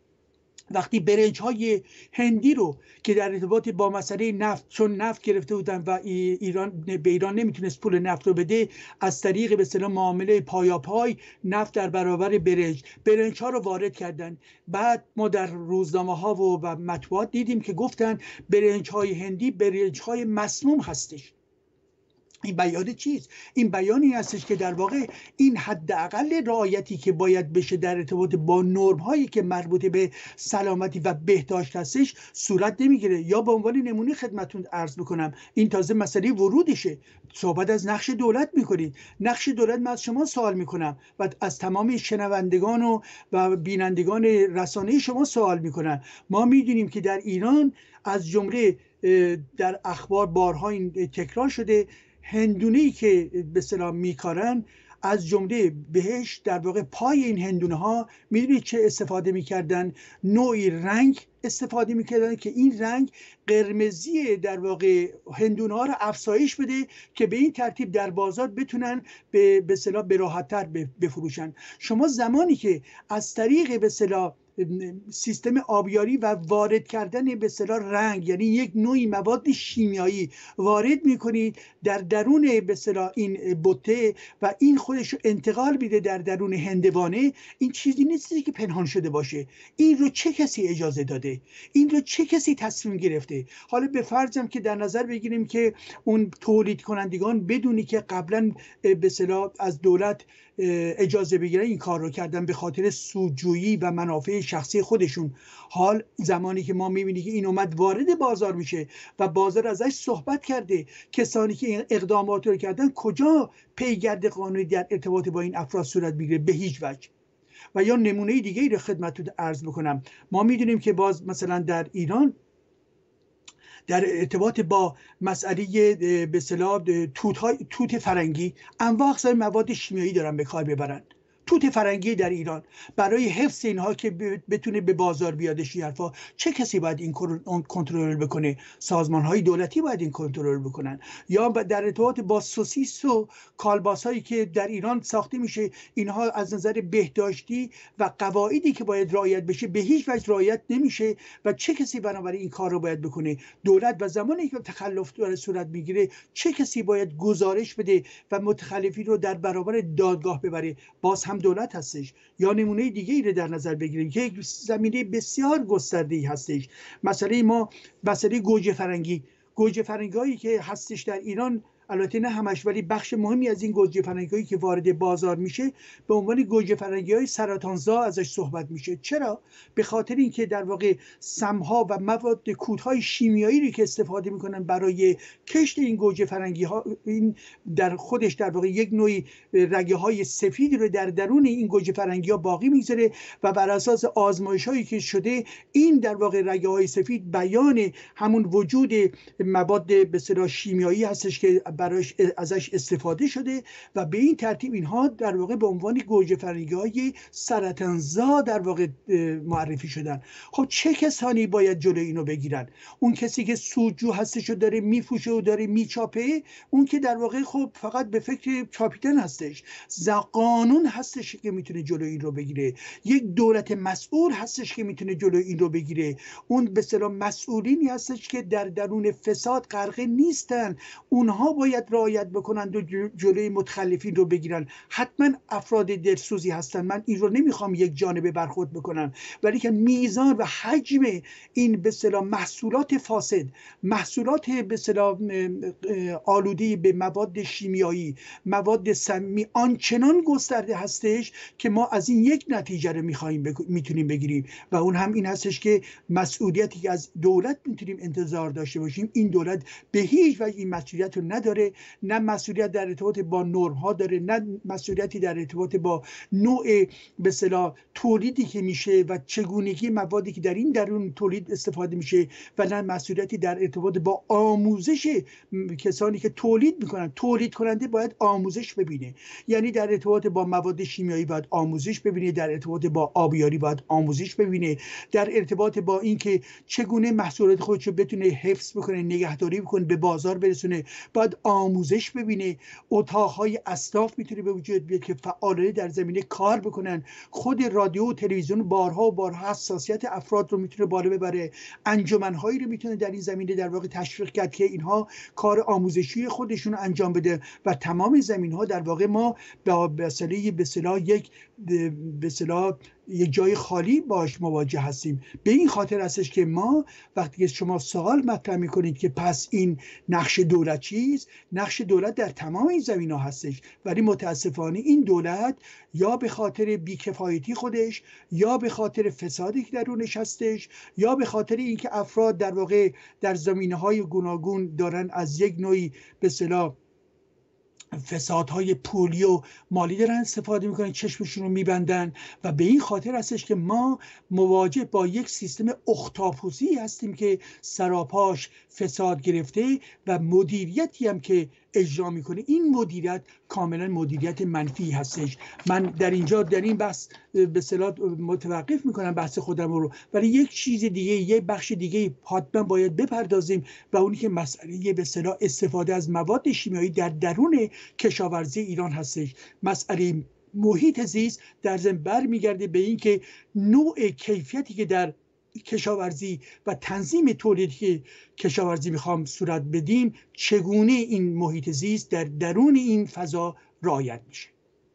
وقتی برنج های هندی رو که در ارتباط با مسئله نفت، چون نفت گرفته بودن و ایران به ایران نمیتونست پول نفت رو بده، از طریق به اصطلاح معامله پایاپای نفت در برابر برنج برنج ها رو وارد کردن. بعد ما در روزنامه ها و, و مطبوعات دیدیم که گفتن برنج های هندی برنج های مسموم هستش. این بیان چیست؟ این بیانی هستش که در واقع این حداقل رعایتی که باید بشه در ارتباط با نرم هایی که مربوط به سلامتی و بهداشت هستش صورت نمیگیره. یا به عنوان نمونه خدمتتون عرض بکنم، این تازه مسئله ورودشه، صحبت از نقش دولت میکنید. نقش دولت من از شما سوال میکنم و از تمام شنوندگان و و بینندگان رسانه شما سوال میکنم. ما میدونیم که در ایران از جمله در اخبار بارها این تکرار شده، هندونه‌ای که به اصطلاح میکارن از جمله بهش در واقع پای این هندونه ها میدونید چه استفاده میکردن؟ نوعی رنگ استفاده میکردن که این رنگ قرمزی در واقع هندونه ها رو افزایش بده که به این ترتیب در بازار بتونن به به اصطلاح به راحت‌تر بفروشن. شما زمانی که از طریق به اصطلاح سیستم آبیاری و وارد کردن به اصطلاح رنگ، یعنی یک نوعی مواد شیمیایی وارد میکنید در درون به اصطلاح این بوته و این خودش رو انتقال میده در درون هندوانه، این چیزی نیستی که پنهان شده باشه. این رو چه کسی اجازه داده؟ این رو چه کسی تصمیم گرفته؟ حالا به فرضم که در نظر بگیریم که اون تولید کنندگان بدونی که قبلا به اصطلاح از دولت اجازه بگیرن این کار رو کردن به خاطر سودجویی و منافع شخصی خودشون. حال زمانی که ما میبینیم که این اومد وارد بازار میشه و بازار ازش صحبت کرده، کسانی که این اقدامات رو کردن کجا پیگرد قانونی در ارتباط با این افراد صورت میگیره؟ به هیچ وجه. و یا نمونه دیگه ای رو خدمتتون عرض بکنم، ما میدونیم که باز مثلا در ایران در ارتباط با مسئله به اصطلاح توت های توت فرنگی انواع اقسام مواد شیمیایی دارن به کار ببرن. توت فرنگی در ایران برای حفظ اینها که بتونه به بازار بیادش، حرفا چه کسی باید این کنترل بکنه؟ سازمان های دولتی باید این کنترل بکنن. یا در ارتباط با سوسیس و کالباس هایی که در ایران ساخته میشه، اینها از نظر بهداشتی و قواعدی که باید رعایت بشه به هیچ وجه رعایت نمیشه و چه کسی بنابراین این کار رو باید بکنه؟ دولت. و زمانی که تخلف داره صورت میگیره چه کسی باید گزارش بده و متخلفی رو در برابر دادگاه ببره؟ باز هم دولت هستش. یا نمونه دیگه ای رو در نظر بگیریم که یک زمینه بسیار گسترده‌ای هستش، مسئله ما مسئله گوجه فرنگی. گوجه فرنگی که هستش در ایران، البته نه همش ولی بخش مهمی از این گوجه فرنگی که وارد بازار میشه به عنوان گوجه فرنگی های سرطانزا ازش صحبت میشه. چرا؟ به خاطر اینکه در واقع سمها و مواد کودهای شیمیایی رو که استفاده میکنن برای کشت این گوجه فرنگی ها، این در خودش در واقع یک نوعی رگه های سفید رو در درون این گوجه فرنگی ها باقی میذاره و بر اساس آزمایش هایی که شده این در واقع رگه های سفید بیان همون وجود مواد به اصطلاح شیمیایی هستش که براش ازش استفاده شده و به این ترتیب اینها در واقع به عنوان گوجه فرنگی‌های سرطانزا در واقع معرفی شدن. خب چه کسانی باید جلوی اینو بگیرن؟ اون کسی که سودجو هستش و داره میفروشه و داره میچاپه، اون که در واقع خب فقط به فکر چاپیدن هستش. قانون هستش که میتونه جلوی این رو بگیره، یک دولت مسئول هستش که میتونه جلوی این رو بگیره. اون به اصطلاح مسئولینی هستش که در درون فساد غرقه نیستن، اونها باید رعایت بکنند و جلوی متخلفین رو بگیرن. حتما افراد دلسوزی هستن، من این رو نمیخوام یک جانبه برخورد بکنم، ولی که میزان و حجم این به اصطلاح محصولات فاسد، محصولات به اصطلاح آلوده به مواد شیمیایی، مواد سمی آنچنان گسترده هستش که ما از این یک نتیجه رو میخوایم بک... میتونیم بگیریم و اون هم این هستش که مسئولیتی که از دولت میتونیم انتظار داشته باشیم، این دولت به هیچ وجه این مسئولیت رو نداره. نه مسئولیت در ارتباط با نرم ها داره، نه مسئولیتی در ارتباط با نوع به اصطلاح تولیدی که میشه و چگونگی موادی که در این درون تولید استفاده میشه، و نه مسئولیتی در ارتباط با آموزش کسانی که تولید میکنن. تولید کننده باید آموزش ببینه، یعنی در ارتباط با مواد شیمیایی باید آموزش ببینه، در ارتباط با آبیاری باید آموزش ببینه، در ارتباط با اینکه چگونه محصولات خودش رو بتونه حفظ بکنه، نگهداری بکنه، به بازار برسونه، باید آموزش ببینه. اتاقهای اصلاف میتونه به وجود بیاد که فعالانه در زمینه کار بکنن. خود رادیو و تلویزیون بارها و بارها حساسیت افراد رو میتونه بالا ببره. انجمنهایی رو میتونه در این زمینه در واقع تشویق کرد که اینها کار آموزشی خودشون رو انجام بده و تمام زمینها در واقع ما به وسیله به اصطلاح یک به اصطلاح یک جای خالی باش مواجه هستیم. به این خاطر هستش که ما وقتی که شما سوال مطرح میکنید که پس این نقش دولت چیست، نقش دولت در تمام این زمینه هستش، ولی متاسفانه این دولت یا به خاطر بیکفایتی خودش، یا به خاطر فسادی که درونش هستش، یا به خاطر اینکه افراد در واقع در زمینه های گوناگون دارن از یک نوعی به اصطلاح فسادهای پولی و مالی دارن استفاده میکنن، چشمشون رو میبندن و به این خاطر هستش که ما مواجه با یک سیستم اختاپوسی هستیم که سراپاش فساد گرفته و مدیریتی هم که اجرا میکنه، این مدیریت کاملا مدیریت منفی هستش. من در اینجا در این بحث به اصطلاح متوقف میکنم بحث خودم رو، ولی یک چیز دیگه، یک بخش دیگه حتما باید بپردازیم و اونی که مسئله به اصطلاح استفاده از مواد شیمیایی در درون کشاورزی ایران هستش. مسئله محیط زیست در ضمن برمیگرده به این که نوع کیفیتی که در کشاورزی و تنظیم تولیدی کشاورزی میخوام صورت بدیم، چگونه این محیط زیست در درون این فضا رعایت میشه.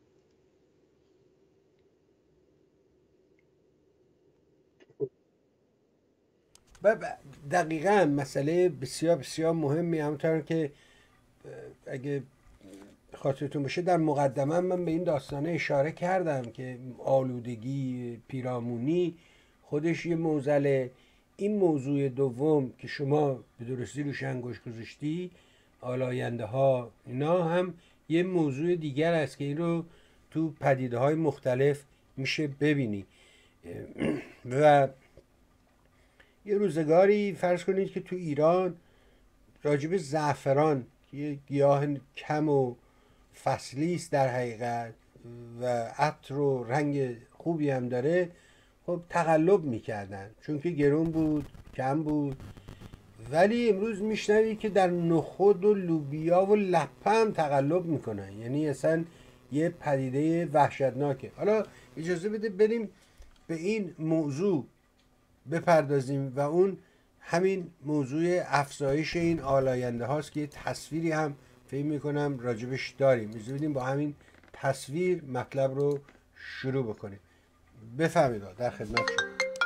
دقیقاً مسئله بسیار بسیار مهمی، همونطور که اگه خاطرتون باشه در مقدمه من به این داستانه اشاره کردم که آلودگی پیرامونی خودش یه معضله. این موضوع دوم که شما به درستی روش انگشت گذاشتی، آلاینده ها، اینا هم یه موضوع دیگر است که این رو تو پدیده های مختلف میشه ببینی. و یه روزگاری فرض کنید که تو ایران راجب زعفران، یه گیاه کم و فصلی است در حقیقت و عطر و رنگ خوبی هم داره، خب تقلب میکردن چون که گرون بود، کم بود. ولی امروز میشنوی که در نخود و لوبیا و لپه هم تقلب میکنن، یعنی اصلا یه پدیده وحشتناکه. حالا اجازه بده بریم به این موضوع بپردازیم و اون همین موضوع افزایش این آلاینده هاست که تصویری هم فکر میکنم راجبش داریم. اجازه بدیم با همین تصویر مطلب رو شروع بکنیم. بفهمید در خدمت شما.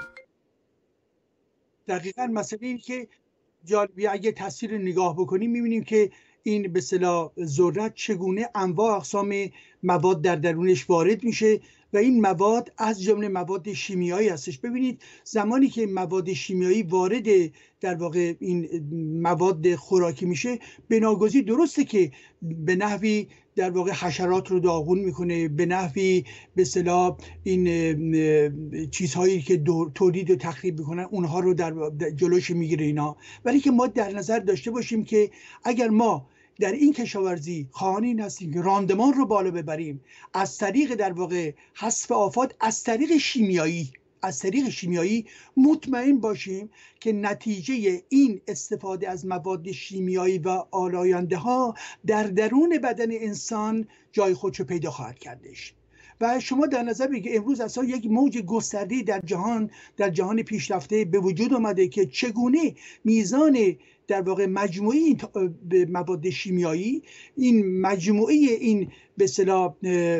دقیقاً مسئله این که جالبی اگه تصویر رو نگاه بکنیم میبینیم که این به اصطلاح ذرت چگونه انواع اقسام مواد در درونش وارد میشه و این مواد از جمله مواد شیمیایی هستش. ببینید زمانی که مواد شیمیایی وارد در واقع این مواد خوراکی میشه، بناگزیر درسته که به نحوی در واقع حشرات رو داغون میکنه، به نحوی به اصطلاح این چیزهایی که تولید و تخریب میکنن اونها رو در جلوش میگیره اینا، ولی که ما در نظر داشته باشیم که اگر ما در این کشاورزی خواهان این هستیم که راندمان رو بالا ببریم از طریق در واقع حذف آفات، از طریق شیمیایی از طریق شیمیایی مطمئن باشیم که نتیجه این استفاده از مواد شیمیایی و آلاینده ها در درون بدن انسان جای خودشو پیدا خواهد کردش. و شما در نظر بگیرید امروز اصلا یک موج گسترده در جهان در جهان پیشرفته به وجود آمده که چگونه میزان در واقع مجموعه این مواد شیمیایی، این مجموعه این به اصطلاح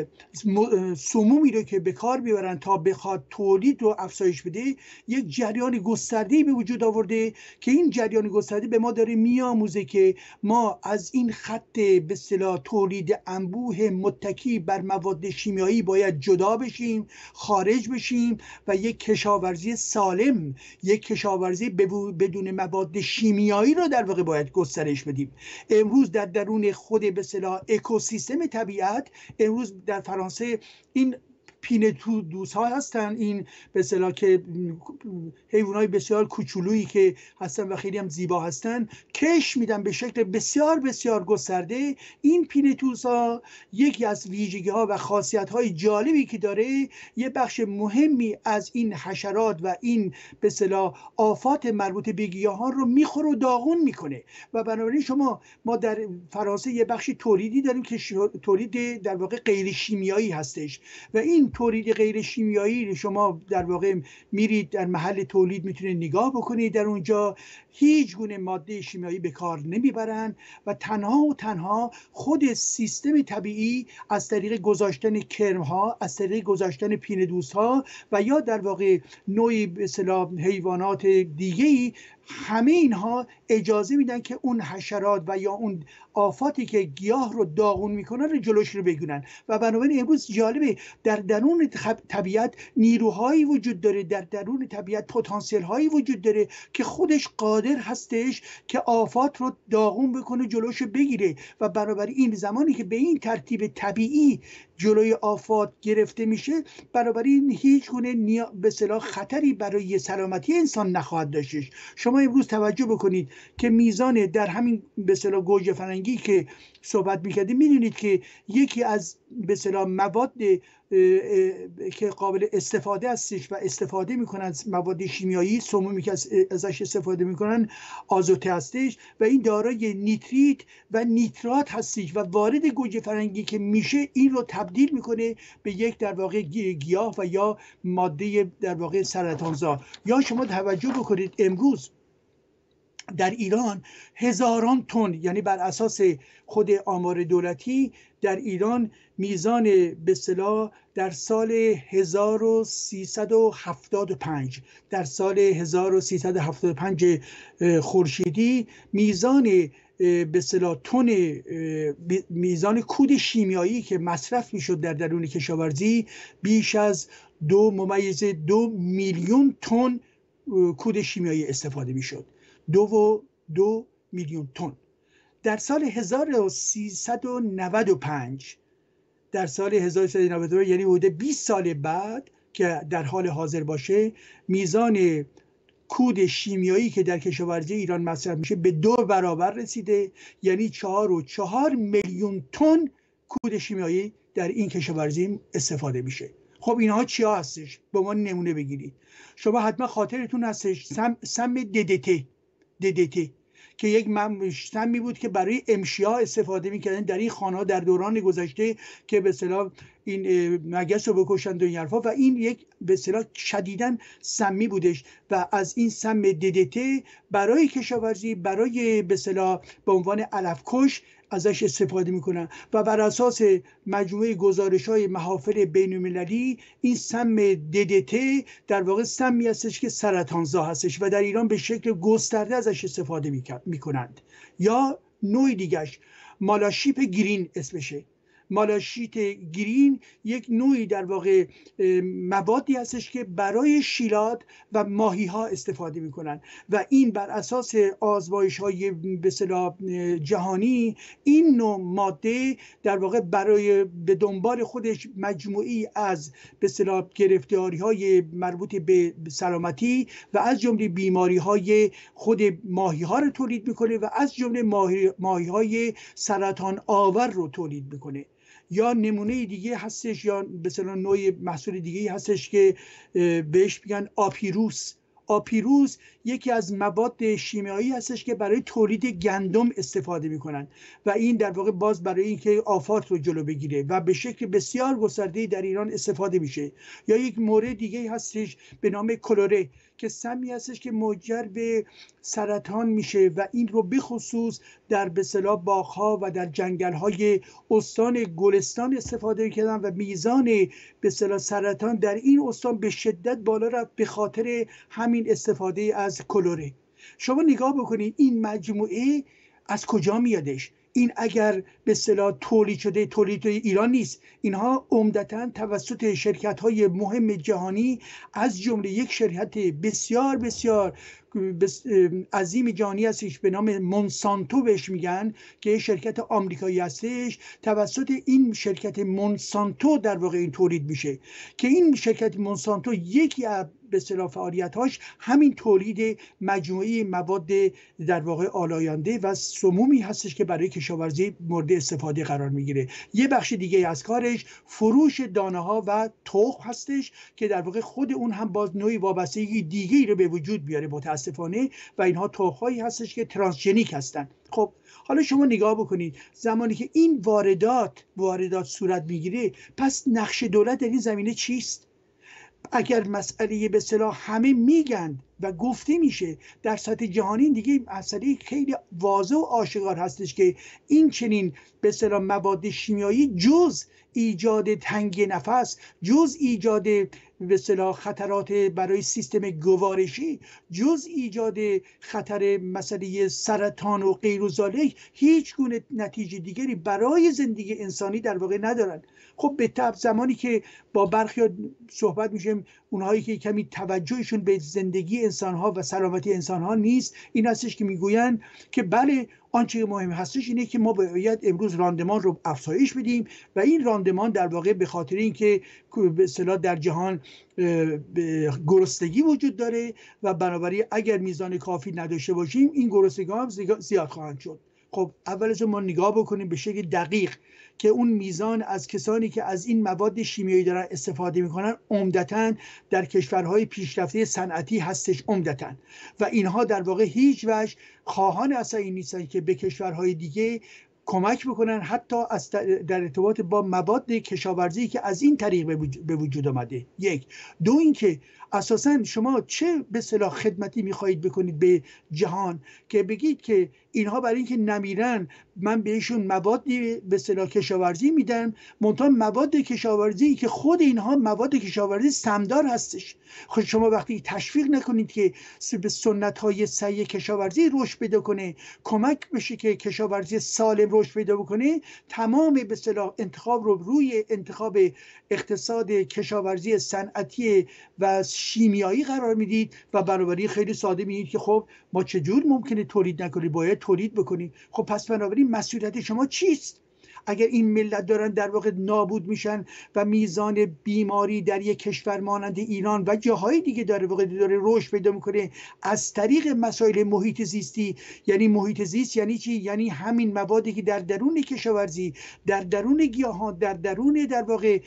سمومی رو که به کار میبرن تا بخواد تولید رو افزایش بده، یک جریان گسترده‌ای به وجود آورده که این جریان گسترده به ما داره میآموزه که ما از این خط به اصطلاح تولید انبوه متکی بر مواد شیمیایی باید جدا بشیم، خارج بشیم و یک کشاورزی سالم، یک کشاورزی بدون مواد شیمیایی رو در واقع باید گسترش بدیم. امروز در درون خود به اصطلاح اکوسیستم طبیعت، امروز در فرانسه این پینه دوست ها هستن، این به اصطلاح که حیوانات بسیار کوچولویی که هستن و خیلی هم زیبا هستن، کش میدن به شکل بسیار بسیار گسترده. این پینه دوست ها یکی از ویژگی ها و خاصیت های جالبی که داره، یه بخش مهمی از این حشرات و این به اصطلاح آفات مربوط به گیاهان رو میخوره و داغون میکنه. و بنابراین شما ما در فرانسه یه بخش تولیدی داریم که تولید در واقع غیر شیمیایی هستش و این تولید غیر شیمیایی شما در واقع میرید در محل تولید میتونید نگاه بکنید، در اونجا هیچ گونه ماده شیمیایی به کار نمیبرن و تنها و تنها خود سیستم طبیعی از طریق گذاشتن کرمها، از طریق گذاشتن پینه دوستها و یا در واقع نوعی به اصطلاح حیوانات دیگه‌ای، همه اینها اجازه میدن که اون حشرات و یا اون آفاتی که گیاه رو داغون میکنن رو جلوش رو بگیرن. و بنابراین امروز جالبه در درون طبیعت نیروهایی وجود داره، در درون طبیعت پتانسیل هایی وجود داره که خودش قادر هستش که آفات رو داغون بکنه، جلوش رو بگیره. و بنابراین این زمانی که به این ترتیب طبیعی جلوی آفات گرفته میشه، بنابراین هیچ گونه به اصطلاح خطری برای سلامتی انسان نخواهد داشتش. شما امروز توجه بکنید که میزان در همین به اصطلاح گوجه فرنگی که صحبت می‌کردیم، می‌دونید که یکی از به اصطلاح مواد که قابل استفاده هستش و استفاده میکنن مواد شیمیایی، سمومی که ازش استفاده میکنن آزوته هستش و این دارای نیتریت و نیترات هستش و وارد گوجه فرنگی که میشه این رو تبدیل میکنه به یک در واقع گیاه و یا ماده در واقع سرطانزا. یا شما توجه بکنید امروز در ایران هزاران تن، یعنی بر اساس خود آمار دولتی در ایران میزان به اصطلاح در سال هزار و سیصد و هفتاد و پنج در سال هزار و سیصد و هفتاد و پنج خورشیدی میزان به اصطلاح تن میزان کود شیمیایی که مصرف میشد در درون کشاورزی بیش از دو ممیز دو میلیون تن کود شیمیایی استفاده میشد. دو و دو میلیون تن. در سال هزار و سیصد و نود و پنج در سال هزار و سیصد و نود و پنج یعنی حدود بیست سال بعد که در حال حاضر باشه، میزان کود شیمیایی که در کشاورزی ایران مصرف میشه به دو برابر رسیده، یعنی چهار و چهار میلیون تن کود شیمیایی در این کشاورزی استفاده میشه. خب اینها چیا هستش؟ به ما نمونه بگیرید. شما حتما خاطرتون هستش سم سم ددته ددته که یک سمی بود که برای امشیا استفاده میکردن در این خانه ها در دوران گذشته که به اصطلاح این مگس رو بکشند و این حرفا، و این یک به اصطلاح شدیداً سمی بودش و از این سم ددته برای کشاورزی، برای به اصطلاح به عنوان علفکش ازش استفاده میکنن و بر اساس مجموعه گزارش‌های محافل بین‌المللی این سم ددته در واقع سمی هستش که سرطانزا هستش و در ایران به شکل گسترده ازش استفاده میکنند. یا نوع دیگهش مالاشیپ گرین اسمشه. مالاشیت گرین یک نوعی در واقع موادی هستش که برای شیلات و ماهی ها استفاده میکنن و این بر اساس آزمایش های به اصطلاح جهانی این نوع ماده در واقع برای به دنبال خودش مجموعی از به اصطلاح گرفتاری های مربوط به سلامتی و از جمله بیماری های خود ماهی ها رو تولید میکنه و از جمله ماهی, ماهی های سرطان آور رو تولید میکنه. یا نمونه دیگه هستش یا به اصطلاح نوع محصول دیگه هستش که بهش میگن آپیروس. آپیروس یکی از مواد شیمیایی هستش که برای تولید گندم استفاده میکنن و این در واقع باز برای اینکه آفات رو جلو بگیره و به شکل بسیار گسترده در ایران استفاده میشه. یا یک مورد دیگه هستش به نام کلوره که سمی هستش که منجر به سرطان میشه و این رو به خصوص در به اصطلاح باغ‌ها و در جنگل‌های استان گلستان استفاده کردن و میزان به اصطلاح سرطان در این استان به شدت بالا رفت به خاطر همین استفاده از کلوره. شما نگاه بکنید این مجموعه از کجا میادش؟ این اگر به اصطلاح تولید شده تولید ایران نیست، اینها عمدتاً توسط شرکت‌های مهم جهانی از جمله یک شرکت بسیار بسیار عظیم جهانی هستش به نام مونسانتو بهش میگن که شرکت آمریکایی هستش، توسط این شرکت مونسانتو در واقع این تولید میشه که این شرکت مونسانتو یکی از به اصطلاح فعالیت‌هاش همین تولید مجموعه مواد در واقع آلاینده و سمومی هستش که برای کشاورزی مورد استفاده قرار میگیره. یه بخش دیگه از کارش فروش دانه‌ها و تخم هستش که در واقع خود اون هم باز نوعی وابستگی دیگه‌ای رو به وجود میاره متاسفانه و اینها تخم‌هایی هستش که ترانسژنیک هستن. خب حالا شما نگاه بکنید زمانی که این واردات واردات صورت میگیره، پس نقش دولت در این زمینه چیست؟ اگر مسئله به اصطلاح همه میگن و گفته میشه در سطح جهانی، دیگه مسئله خیلی واضح و آشکار هستش که این چنین به اصطلاح مواد شیمیایی جز ایجاد تنگی نفس، جز ایجاد به اصطلاح خطرات برای سیستم گوارشی، جز ایجاد خطر مسئله سرطان و غیر و ذالک، هیچ گونه نتیجه دیگری برای زندگی انسانی در واقع ندارن. خب به طب زمانی که با برخی صحبت میشه، اونهایی که کمی توجهشون به زندگی انسانها و سلامتی انسانها نیست، این هستش که میگوین که بله آنچه که مهم هستش اینه که ما باید امروز راندمان رو افزایش بدیم و این راندمان در واقع به خاطر اینکه به اصطلاح در جهان گرسنگی وجود داره و بنابراین اگر میزان کافی نداشته باشیم این گرسنگی هم زیاد خواهند شد. خب اول از ما نگاه بکنیم به شکل دقیق که اون میزان از کسانی که از این مواد شیمیایی دارن استفاده میکنن عمدتاً در کشورهای پیشرفته صنعتی هستش عمدتاً و اینها در واقع هیچ وجه خواهان اصلا این نیستن که به کشورهای دیگه کمک بکنن حتی از در ارتباط با مواد کشاورزی که از این طریق به وجود آمده. یک دو اینکه اساساً شما چه به اصطلاح خدمتی میخواهید بکنید به جهان که بگید که اینها برای اینکه نمیرن من بهشون موادی به اصطلاح کشاورزی میدم، منتها مواد کشاورزی که خود اینها مواد کشاورزی سمدار هستش. خود شما وقتی تشویق نکنید که به سنت های صحیح کشاورزی رشد پیدا کنه، کمک بشه که کشاورزی سالم رشد پیدا بکنه، تمام به اصطلاح انتخاب رو روی انتخاب اقتصاد کشاورزی صنعتی و شیمیایی قرار میدید و بنابراین خیلی ساده میگید که خب ما چجور ممکنه تولید نکنیم، باید تولید بکنیم. خب پس بنابراین مسئولیت شما چیست؟ اگر این ملت دارن در واقع نابود میشن و میزان بیماری در یک کشور مانند ایران و جاهای دیگه داره واقع داره رشد پیدا میکنه از طریق مسائل محیط زیستی. یعنی محیط زیست یعنی چی؟ یعنی همین موادی که در درون کشاورزی، در درون گیاهان، در درون در واقع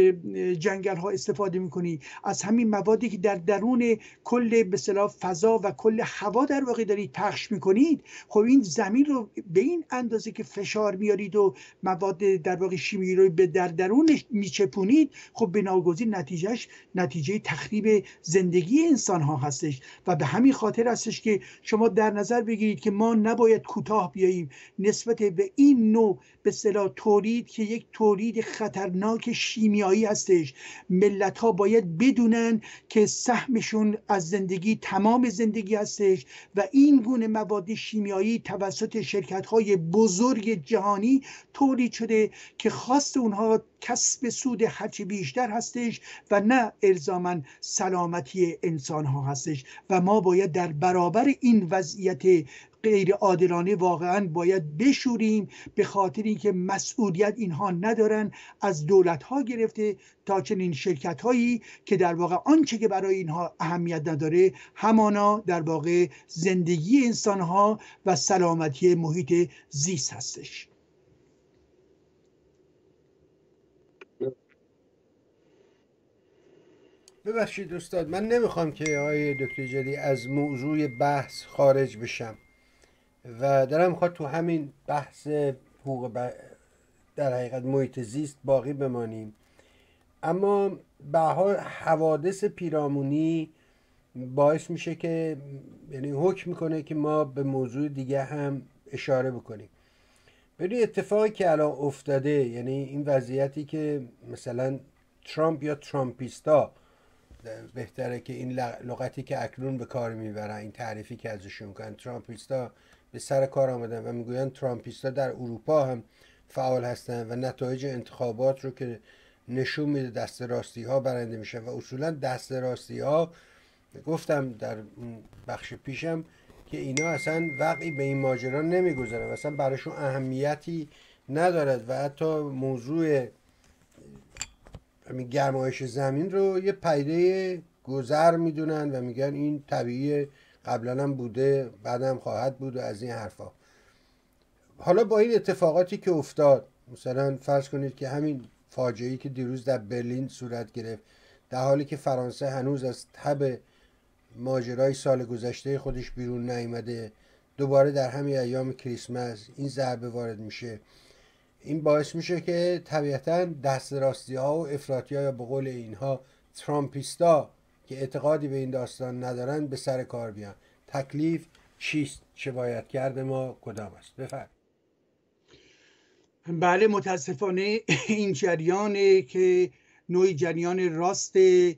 جنگل ها استفاده میکنی، از همین موادی که در درون کل به اصطلاح فضا و کل هوا در واقع دارید پخش میکنید. خب این زمین رو به این اندازه که فشار میارید و مواد در واقع شیمیایی رو به در درونش میچپونید، خب بناگزیر نتیجهش نتیجه تخریب زندگی انسان ها هستش و به همین خاطر هستش که شما در نظر بگیرید که ما نباید کوتاه بیاییم نسبت به این نوع به اصطلاح تولید که یک تولید خطرناک شیمیایی هستش. ملت ها باید بدونن که سهمشون از زندگی تمام زندگی هستش و این گونه مواد شیمیایی توسط شرکت های بزرگ جهانی تولید تولید شده که خواست اونها کسب سود هرچی بیشتر هستش و نه الزاماً سلامتی انسان ها هستش و ما باید در برابر این وضعیت غیر عادلانه واقعا باید بشوریم، به خاطر اینکه مسئولیت اینها ندارن، از دولت ها گرفته تا چنین شرکت هایی که در واقع آنچه که برای اینها اهمیت نداره همانا در واقع زندگی انسان ها و سلامتی محیط زیست هستش. ببخشید استاد، من نمیخوام که آقای دکتر جلی از موضوع بحث خارج بشم و دارم میخواد تو همین بحث حقوق ب... در حقیقت محیط زیست باقی بمانیم، اما به حال حوادث پیرامونی باعث میشه که یعنی حکم میکنه که ما به موضوع دیگه هم اشاره بکنیم. ببینید اتفاقی که الان افتاده، یعنی این وضعیتی که مثلا ترامپ یا ترامپیستا، بهتره که این لغتی که اکنون به کار میبرن، این تعریفی که ازشون میکنن، ترامپیستا به سر کار آمدن و میگوین ترامپیستا در اروپا هم فعال هستن و نتایج انتخابات رو که نشون میده دست راستی ها برنده میشن و اصولا دست راستی ها، گفتم در بخش پیشم که اینا اصلا وقعی به این ماجرا نمیگذارن و اصلا براشون اهمیتی ندارد و حتی موضوع گرمایش زمین رو یه پدیده گذر میدونن و میگن این طبیعیه، قبلا هم بوده بعدم خواهد بود و از این حرفا. حالا با این اتفاقاتی که افتاد، مثلا فرض کنید که همین فاجعه‌ای که دیروز در برلین صورت گرفت، در حالی که فرانسه هنوز از تب ماجرای سال گذشته خودش بیرون نیامده، دوباره در همین ایام کریسمس این ضربه وارد میشه، این باعث میشه که طبیعتاً دست راستی ها و افراطی ها یا به قول اینها ترامپیستا که اعتقادی به این داستان ندارن به سر کار بیان. تکلیف چیست؟ چه باید کرد ما کدام است؟ بفرمایید. بله، متاسفانه این جریانه که نوعی جریان راست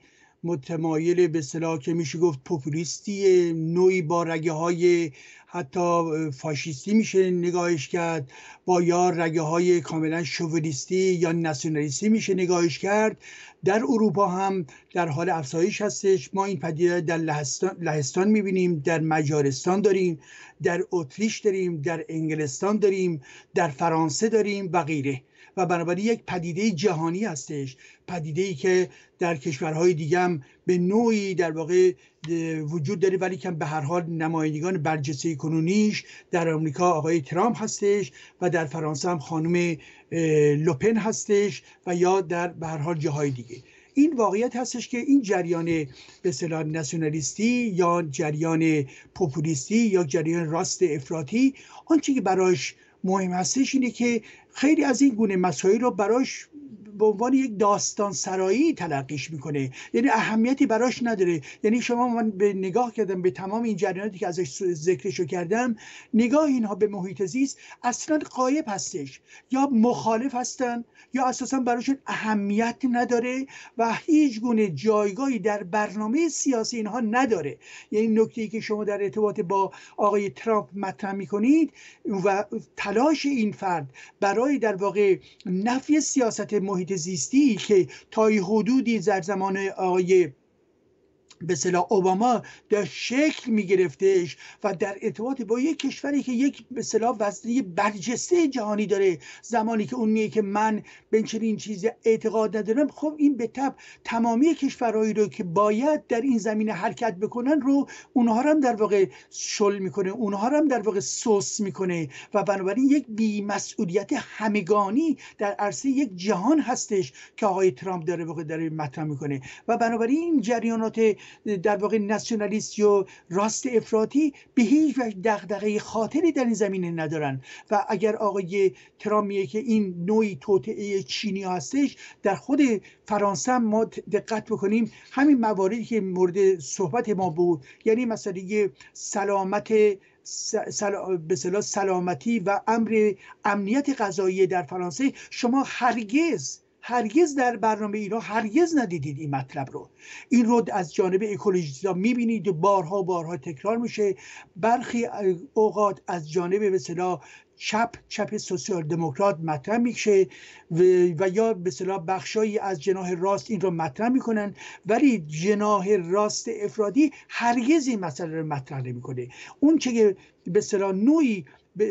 متمایل به اصطلاح که میشه گفت پوپولیستی، نوعی با رگه های حتی فاشیستی میشه نگاهش کرد، با یا رگه های کاملا شوونیستی یا ناسیونالیستی میشه نگاهش کرد. در اروپا هم در حال افزایش هستش. ما این پدیده در لهستان, لهستان میبینیم، در مجارستان داریم، در اتریش داریم، در انگلستان داریم، در فرانسه داریم و غیره. و بنابراین یک پدیده جهانی هستش، پدیده‌ای که در کشورهای دیگه هم به نوعی در واقع وجود داره، ولی که به هر حال نمایندگان برجسته کنونیش در آمریکا آقای ترامپ هستش و در فرانسه هم خانم لوپن هستش و یا در به هر حال جاهای دیگه. این واقعیت هستش که این جریان به اصطلاح ناسیونالیستی یا جریان پوپولیستی یا جریان راست افراطی، آنچه که براش مهم هستش اینه که خیلی از این گونه مسائل رو براش به عنوان یک داستان سرایی تلقیش میکنه، یعنی اهمیتی براش نداره. یعنی شما، من به نگاه کردم به تمام این جریاناتی که ازش ذکرشو کردم، نگاه اینها به محیط زیست اصلا غایب هستش، یا مخالف هستن یا اساسا براشون اهمیت نداره و هیچ گونه جایگاهی در برنامه سیاسی اینها نداره. یعنی نکته‌ای که شما در ارتباط با آقای ترامپ مطرح میکنید و تلاش این فرد برای در واقع نفی سیاست محیط زیستی که تا حدودی در زمان آقای به اصطلاح اوباما در شکل می گرفتش و در ارتباط با یک کشوری که یک به اصطلاح وضعیه برجسته جهانی داره، زمانی که اون میگه که من به چنین چیزی اعتقاد ندارم، خب این به تبع تمامی کشورهایی رو که باید در این زمینه حرکت بکنن رو اونها رو هم در واقع شل میکنه، اونها رو هم در واقع سوس میکنه و بنابراین یک بی‌مسئولیت همگانی در عرصه یک جهان هستش که آقای ترامپ داره واقع داره مطرح میکنه و بنابراین این جریانات در واقع ناسیونالیست و راست افراطی به هیچ وجه دغدغه خاطری در این زمینه ندارن و اگر آقای ترامپ میگه که این نوعی توطئه چینی هستش، در خود فرانسه هم ما دقت بکنیم همین مواردی که مورد صحبت ما بود، یعنی مسئله سلامت سل... به اصطلاح سلامتی و امر امنیت غذایی در فرانسه، شما هرگز هرگز در برنامه اینا هرگز ندیدید این مطلب رو. این رو از جانب اکولوژیست‌ها میبینید و بارها بارها تکرار میشه. برخی اوقات از جانب به اصطلاح چپ چپ سوسیال دموکرات مطرح میشه و, و یا به اصطلاح بخشایی از جناح راست این رو مطرح میکنن، ولی جناح راست افرادی هرگز این مسئله رو مطرح نمیکنه. اون چه به اصطلاح نوعی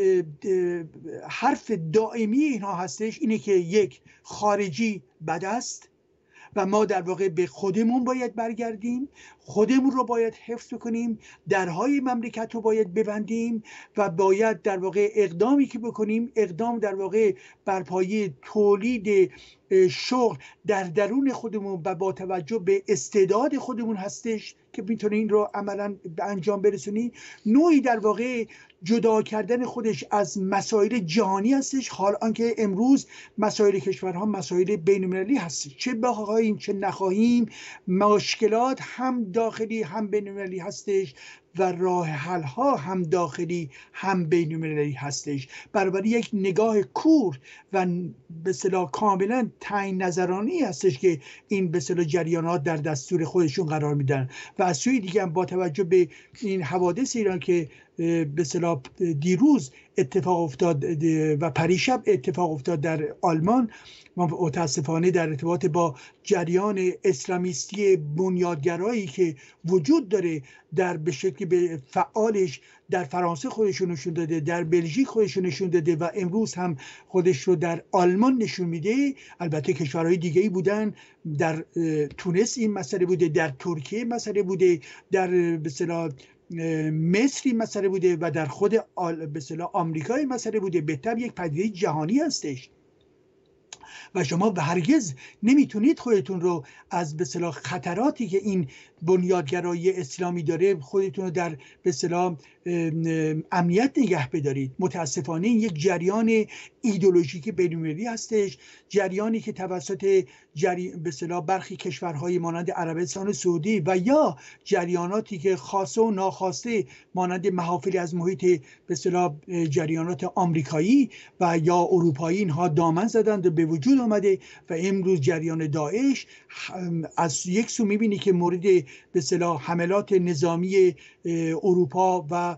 حرف دائمی اینها هستش اینه که یک، خارجی بد است و ما در واقع به خودمون باید برگردیم، خودمون رو باید حفظ کنیم، درهای مملکت رو باید ببندیم و باید در واقع اقدامی که بکنیم اقدام در واقع بر پایه تولید شغل در درون خودمون و با توجه به استعداد خودمون هستش که میتونه این رو عملا به انجام برسونی. نوعی در واقع جدا کردن خودش از مسائل جهانی هستش، حال آنکه امروز مسائل کشورها مسائل بین‌المللی هستش، چه بخواهیم چه نخواهیم مشکلات هم داخلی هم بین‌المللی هستش و راه حل ها هم داخلی هم بین‌المللی هستش. بنابراین یک نگاه کور و به اصطلاح کاملا تعیین نظرانی هستش که این به اصطلاح جریانات در دستور خودشون قرار میدن و از سوی دیگه با توجه به این حوادث ایران که به اصطلاح دیروز اتفاق افتاد و پریشب اتفاق افتاد در آلمان، ما متاسفانه در ارتباط با جریان اسلامیستی بنیادگرایی که وجود داره در به شکلی به فعالش در فرانسه خودشون نشون داده، در بلژیک خودشون نشون داده و امروز هم خودش رو در آلمان نشون میده. البته کشورهای دیگه‌ای بودن، در تونس این مسئله بوده، در ترکیه مسئله بوده، در به اصطلاح مصری مسئله بوده و در خود به اصطلاح آمریکای مسئله بوده. به طب یک پدیده جهانی هستش و شما هرگز نمیتونید خودتون رو از به اصطلاح خطراتی که این بنیادگرایی اسلامی داره خودتون رو در به اصطلاح امنیت نگه بدارید. متاسفانه این یک جریان ایدئولوژیک بین‌المللی هستش، جریانی که توسط جری... به اصطلاح برخی کشورهای مانند عربستان سعودی و یا جریاناتی که خاصه و ناخواسته مانند محافلی از محیط به اصطلاح جریانات آمریکایی و یا اروپایی اینها دامن زدند و به وجود آمده و امروز جریان داعش از یک سو میبینی که مورد به اصطلاح حملات نظامی اروپا و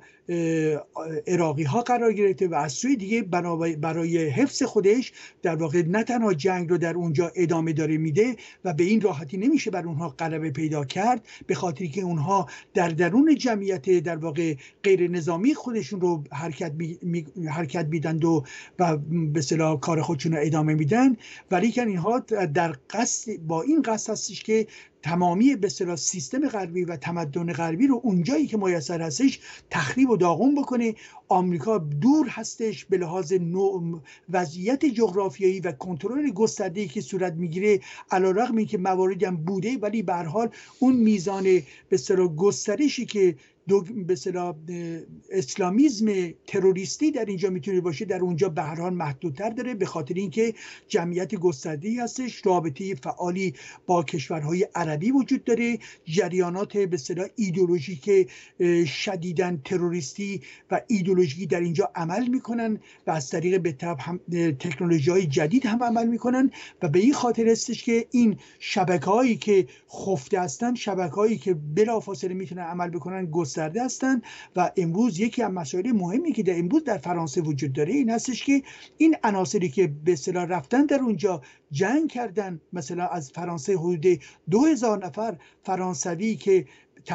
عراقی ها قرار گرفته و از سوی دیگه برای حفظ خودش در واقع نه تنها جنگ رو در اونجا ادامه داره میده و به این راحتی نمیشه بر اونها غلبه پیدا کرد، به خاطری که اونها در درون جمعیت در واقع غیر نظامی خودشون رو حرکت می حرکت میدن و و به اصطلاح کار خودشون رو ادامه میدن، ولی که اینها در قصد با این قصد هستش که تمامی به اصطلاح سیستم غربی و تمدن غربی رو اونجایی که میسر هستش تخریب و داغون بکنه. آمریکا دور هستش به لحاظ نوع وضعیت جغرافیایی و کنترل گسترده‌ای که صورت میگیره، علیرغم اینکه مواردی هم بوده ولی به هر حال اون میزان به اصطلاح گسترشی که دو به اصطلاح اسلامیسم تروریستی در اینجا میتونه باشه در اونجا به هر حال محدودتر داره، به خاطر اینکه جمعیت گسترده‌ای هستش، رابطه فعالی با کشورهای عربی وجود داره، جریانات به اصطلاح ایدئولوژیک شدیداً تروریستی و ایدئولوژیکی در اینجا عمل میکنن و از طریق به طب هم تکنولوژی‌های جدید هم عمل میکنن و به این خاطر هستش که این شبکه‌هایی که خفته هستن، شبکه‌هایی که بلافاصله میتونن عمل بکنن گسترده هستند و امروز یکی از مسائل مهمی که در امروز در فرانسه وجود داره این هستش که این عناصری که به اصطلاح رفتن در اونجا جنگ کردن، مثلا از فرانسه حدود دو هزار نفر فرانسوی که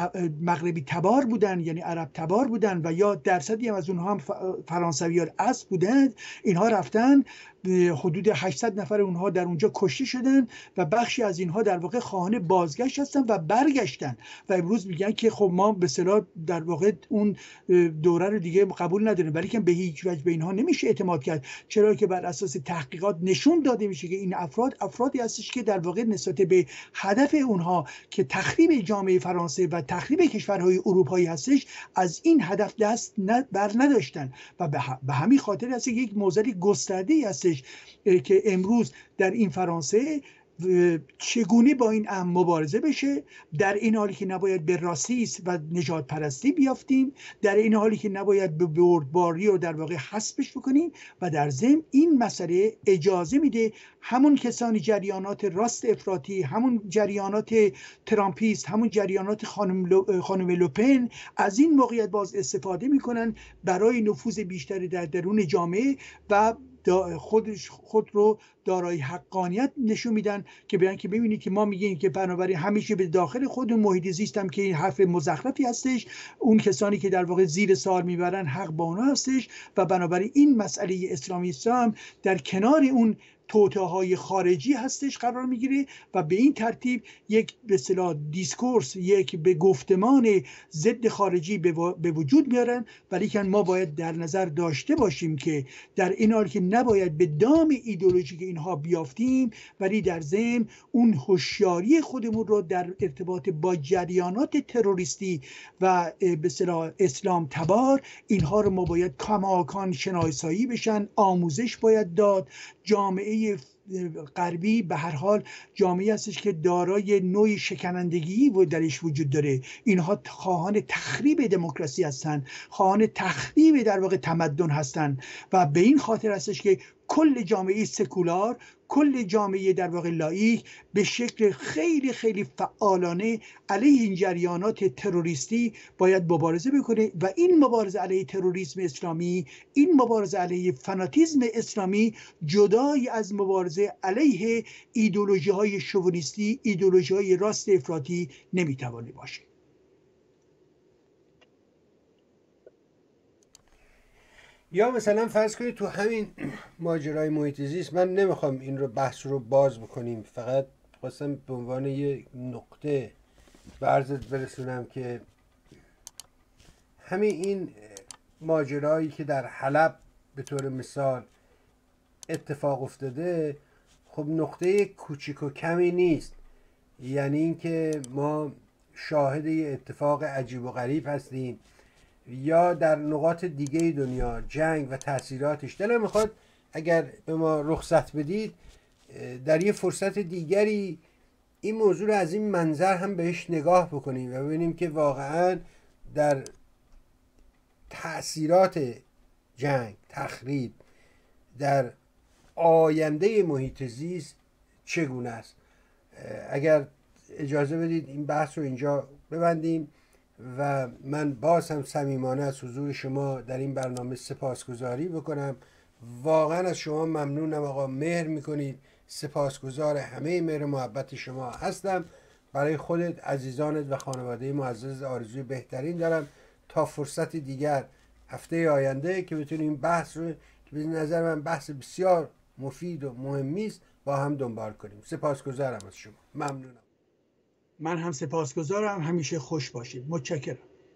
مغربی تبار بودن یعنی عرب تبار بودن و یا درصدی هم از اونها هم فرانسویان اصل بودند، اینها رفتن حدود هشتصد نفر اونها در اونجا کشته شدن و بخشی از اینها در واقع خواهان بازگشت هستن و برگشتن و امروز میگن که خب ما به اصطلاح در واقع اون دوره رو دیگه قبول نداریم، ولی که به هیچ وجه به اینها نمیشه اعتماد کرد، چرا که بر اساس تحقیقات نشون داده میشه که این افراد افرادی هستش که در واقع نسبت به هدف اونها که تخریب جامعه فرانسه و تخریب کشورهای اروپایی هستش از این هدف دست بر نداشتن و به همین خاطر هست یک موزل گسترده هستش که امروز در این فرانسه چگونه با این امر مبارزه بشه، در این حالی که نباید به راسیسم و نژاد پرستی بیافتیم، در این حالی که نباید به بردباری و در واقع حسبش بکنیم و در ضمن این مسئله اجازه میده همون کسانی جریانات راست افراطی، همون جریانات ترامپیست، همون جریانات خانم, لو، خانم لوپن از این موقعیت باز استفاده میکنن برای نفوذ بیشتری در درون جامعه و خودش خود رو دارای حقانیت نشون میدن که بیان که ببینید که ما میگیم که بنابراین همیشه به داخل خود محیط زیست هم که این حرف مزخرفی هستش، اون کسانی که در واقع زیر سال میبرن حق با اونها هستش و بنابراین این مسئله اسلامی هم در کنار اون توطئه‌های خارجی هستش قرار میگیره و به این ترتیب یک به اصطلاح دیسکورس، یک به گفتمان ضد خارجی به وجود میارن. ولی که ما باید در نظر داشته باشیم که در این حال که نباید به دام ایدئولوژیک اینها بیافتیم، ولی در ضمن اون هوشیاری خودمون رو در ارتباط با جریانات تروریستی و به اصطلاح اسلام تبار اینها رو ما باید کماکان شناسایی بشن، آموزش باید داد. جامعه غربی به هر حال جامعه هستش که دارای نوعی شکنندگی و درش وجود داره. اینها خواهان تخریب دموکراسی هستند، خواهان تخریب در واقع تمدن هستند و به این خاطر هستش که کل جامعه سکولار، کل جامعه در واقع لاییک به شکل خیلی خیلی فعالانه علیه این جریانات تروریستی باید مبارزه بکنه و این مبارزه علیه تروریسم اسلامی، این مبارزه علیه فناتیسم اسلامی جدای از مبارزه علیه ایدئولوژی های شوونیستی، ایدئولوژی های راست افراطی نمیتوانه باشه. یا مثلا فرض کنید تو همین ماجرای محیط زیست، من نمیخوام این رو بحث رو باز بکنیم، فقط خواستم به عنوان یه نقطه به عرضت برسونم که همین این ماجرایی که در حلب به طور مثال اتفاق افتاده خب نقطه کوچیک و کمی نیست. یعنی اینکه ما شاهد یه اتفاق عجیب و غریب هستیم یا در نقاط دیگه دنیا جنگ و تاثیراتش. دلم میخواد اگر به ما رخصت بدید در یه فرصت دیگری این موضوع رو از این منظر هم بهش نگاه بکنیم و ببینیم که واقعا در تاثیرات جنگ، تخریب در آینده محیط زیست چگونه است. اگر اجازه بدید این بحث رو اینجا ببندیم و من باز هم صمیمانه از حضور شما در این برنامه سپاسگزاری بکنم. واقعا از شما ممنونم آقا، مهر میکنید، سپاسگزار همه مهر محبت شما هستم. برای خودت، عزیزانت و خانواده معزز آرزوی بهترین دارم تا فرصت دیگر هفته آینده که بتونیم بحث رو که به نظر من بحث بسیار مفید و مهمی است با هم دنبال کنیم. سپاسگزارم از شما، ممنونم. من هم سپاسگزارم، همیشه خوش باشید. متشکرم.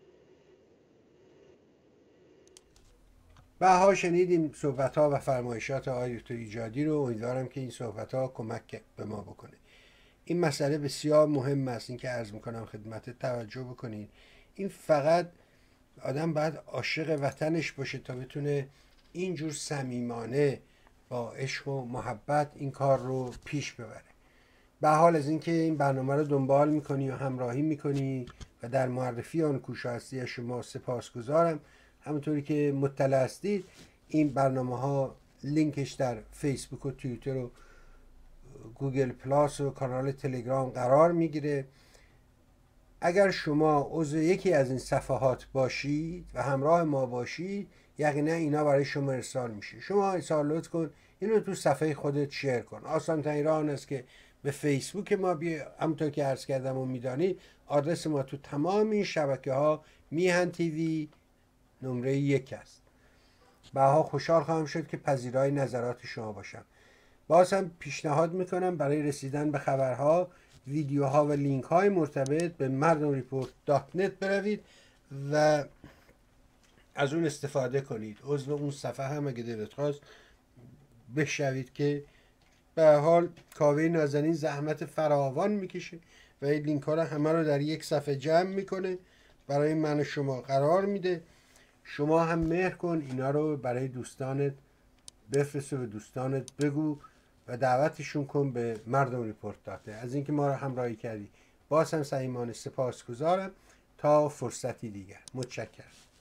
بها شنیدیم صحبت ها و فرمایشات آقای دکتر ایجادی رو. امیدوارم که این صحبت ها کمک به ما بکنه. این مسئله بسیار مهم است، این که عرض میکنم خدمت توجه بکنید. این فقط آدم باید عاشق وطنش باشه تا بتونه اینجور صمیمانه با عشق و محبت این کار رو پیش ببره. به حال از اینکه این برنامه رو دنبال میکنی و همراهی میکنی و در معرفی آن کوشا هستی از شما سپاسگزارم. همونطوری که مطلع هستید این برنامه ها لینکش در فیسبوک و توییتر و گوگل پلاس و کانال تلگرام قرار میگیره. اگر شما عضو یکی از این صفحات باشید و همراه ما باشید یقینا اینا برای شما ارسال میشه. شما ارسال لطف کن اینو تو صفحه خودت شیر کن. آسان ترین راه است که به فیسبوک ما بیا. همونطور که عرض کردم و میدانید آدرس ما تو تمام این شبکه ها میهن تیوی نمره یک است. بها خوشحال خواهم شد که پذیرای نظرات شما باشم. باز هم پیشنهاد میکنم برای رسیدن به خبرها، ویدیوها و لینک های مرتبط به مردم ریپورت دات نت بروید و از اون استفاده کنید. عضو اون صفحه هم اگه دلت خواست بشوید که به حال کاوه نازنین زحمت فراوان میکشه و این لینک ها رو همه رو در یک صفحه جمع میکنه برای من و شما قرار میده. شما هم مهر کن اینا رو برای دوستانت بفرست و به دوستانت بگو و دعوتشون کن به مردم ریپورت داده. از اینکه ما را همراهی کردی باز هم صمیمانه سپاسگزارم. تا فرصتی دیگر، متشکرم.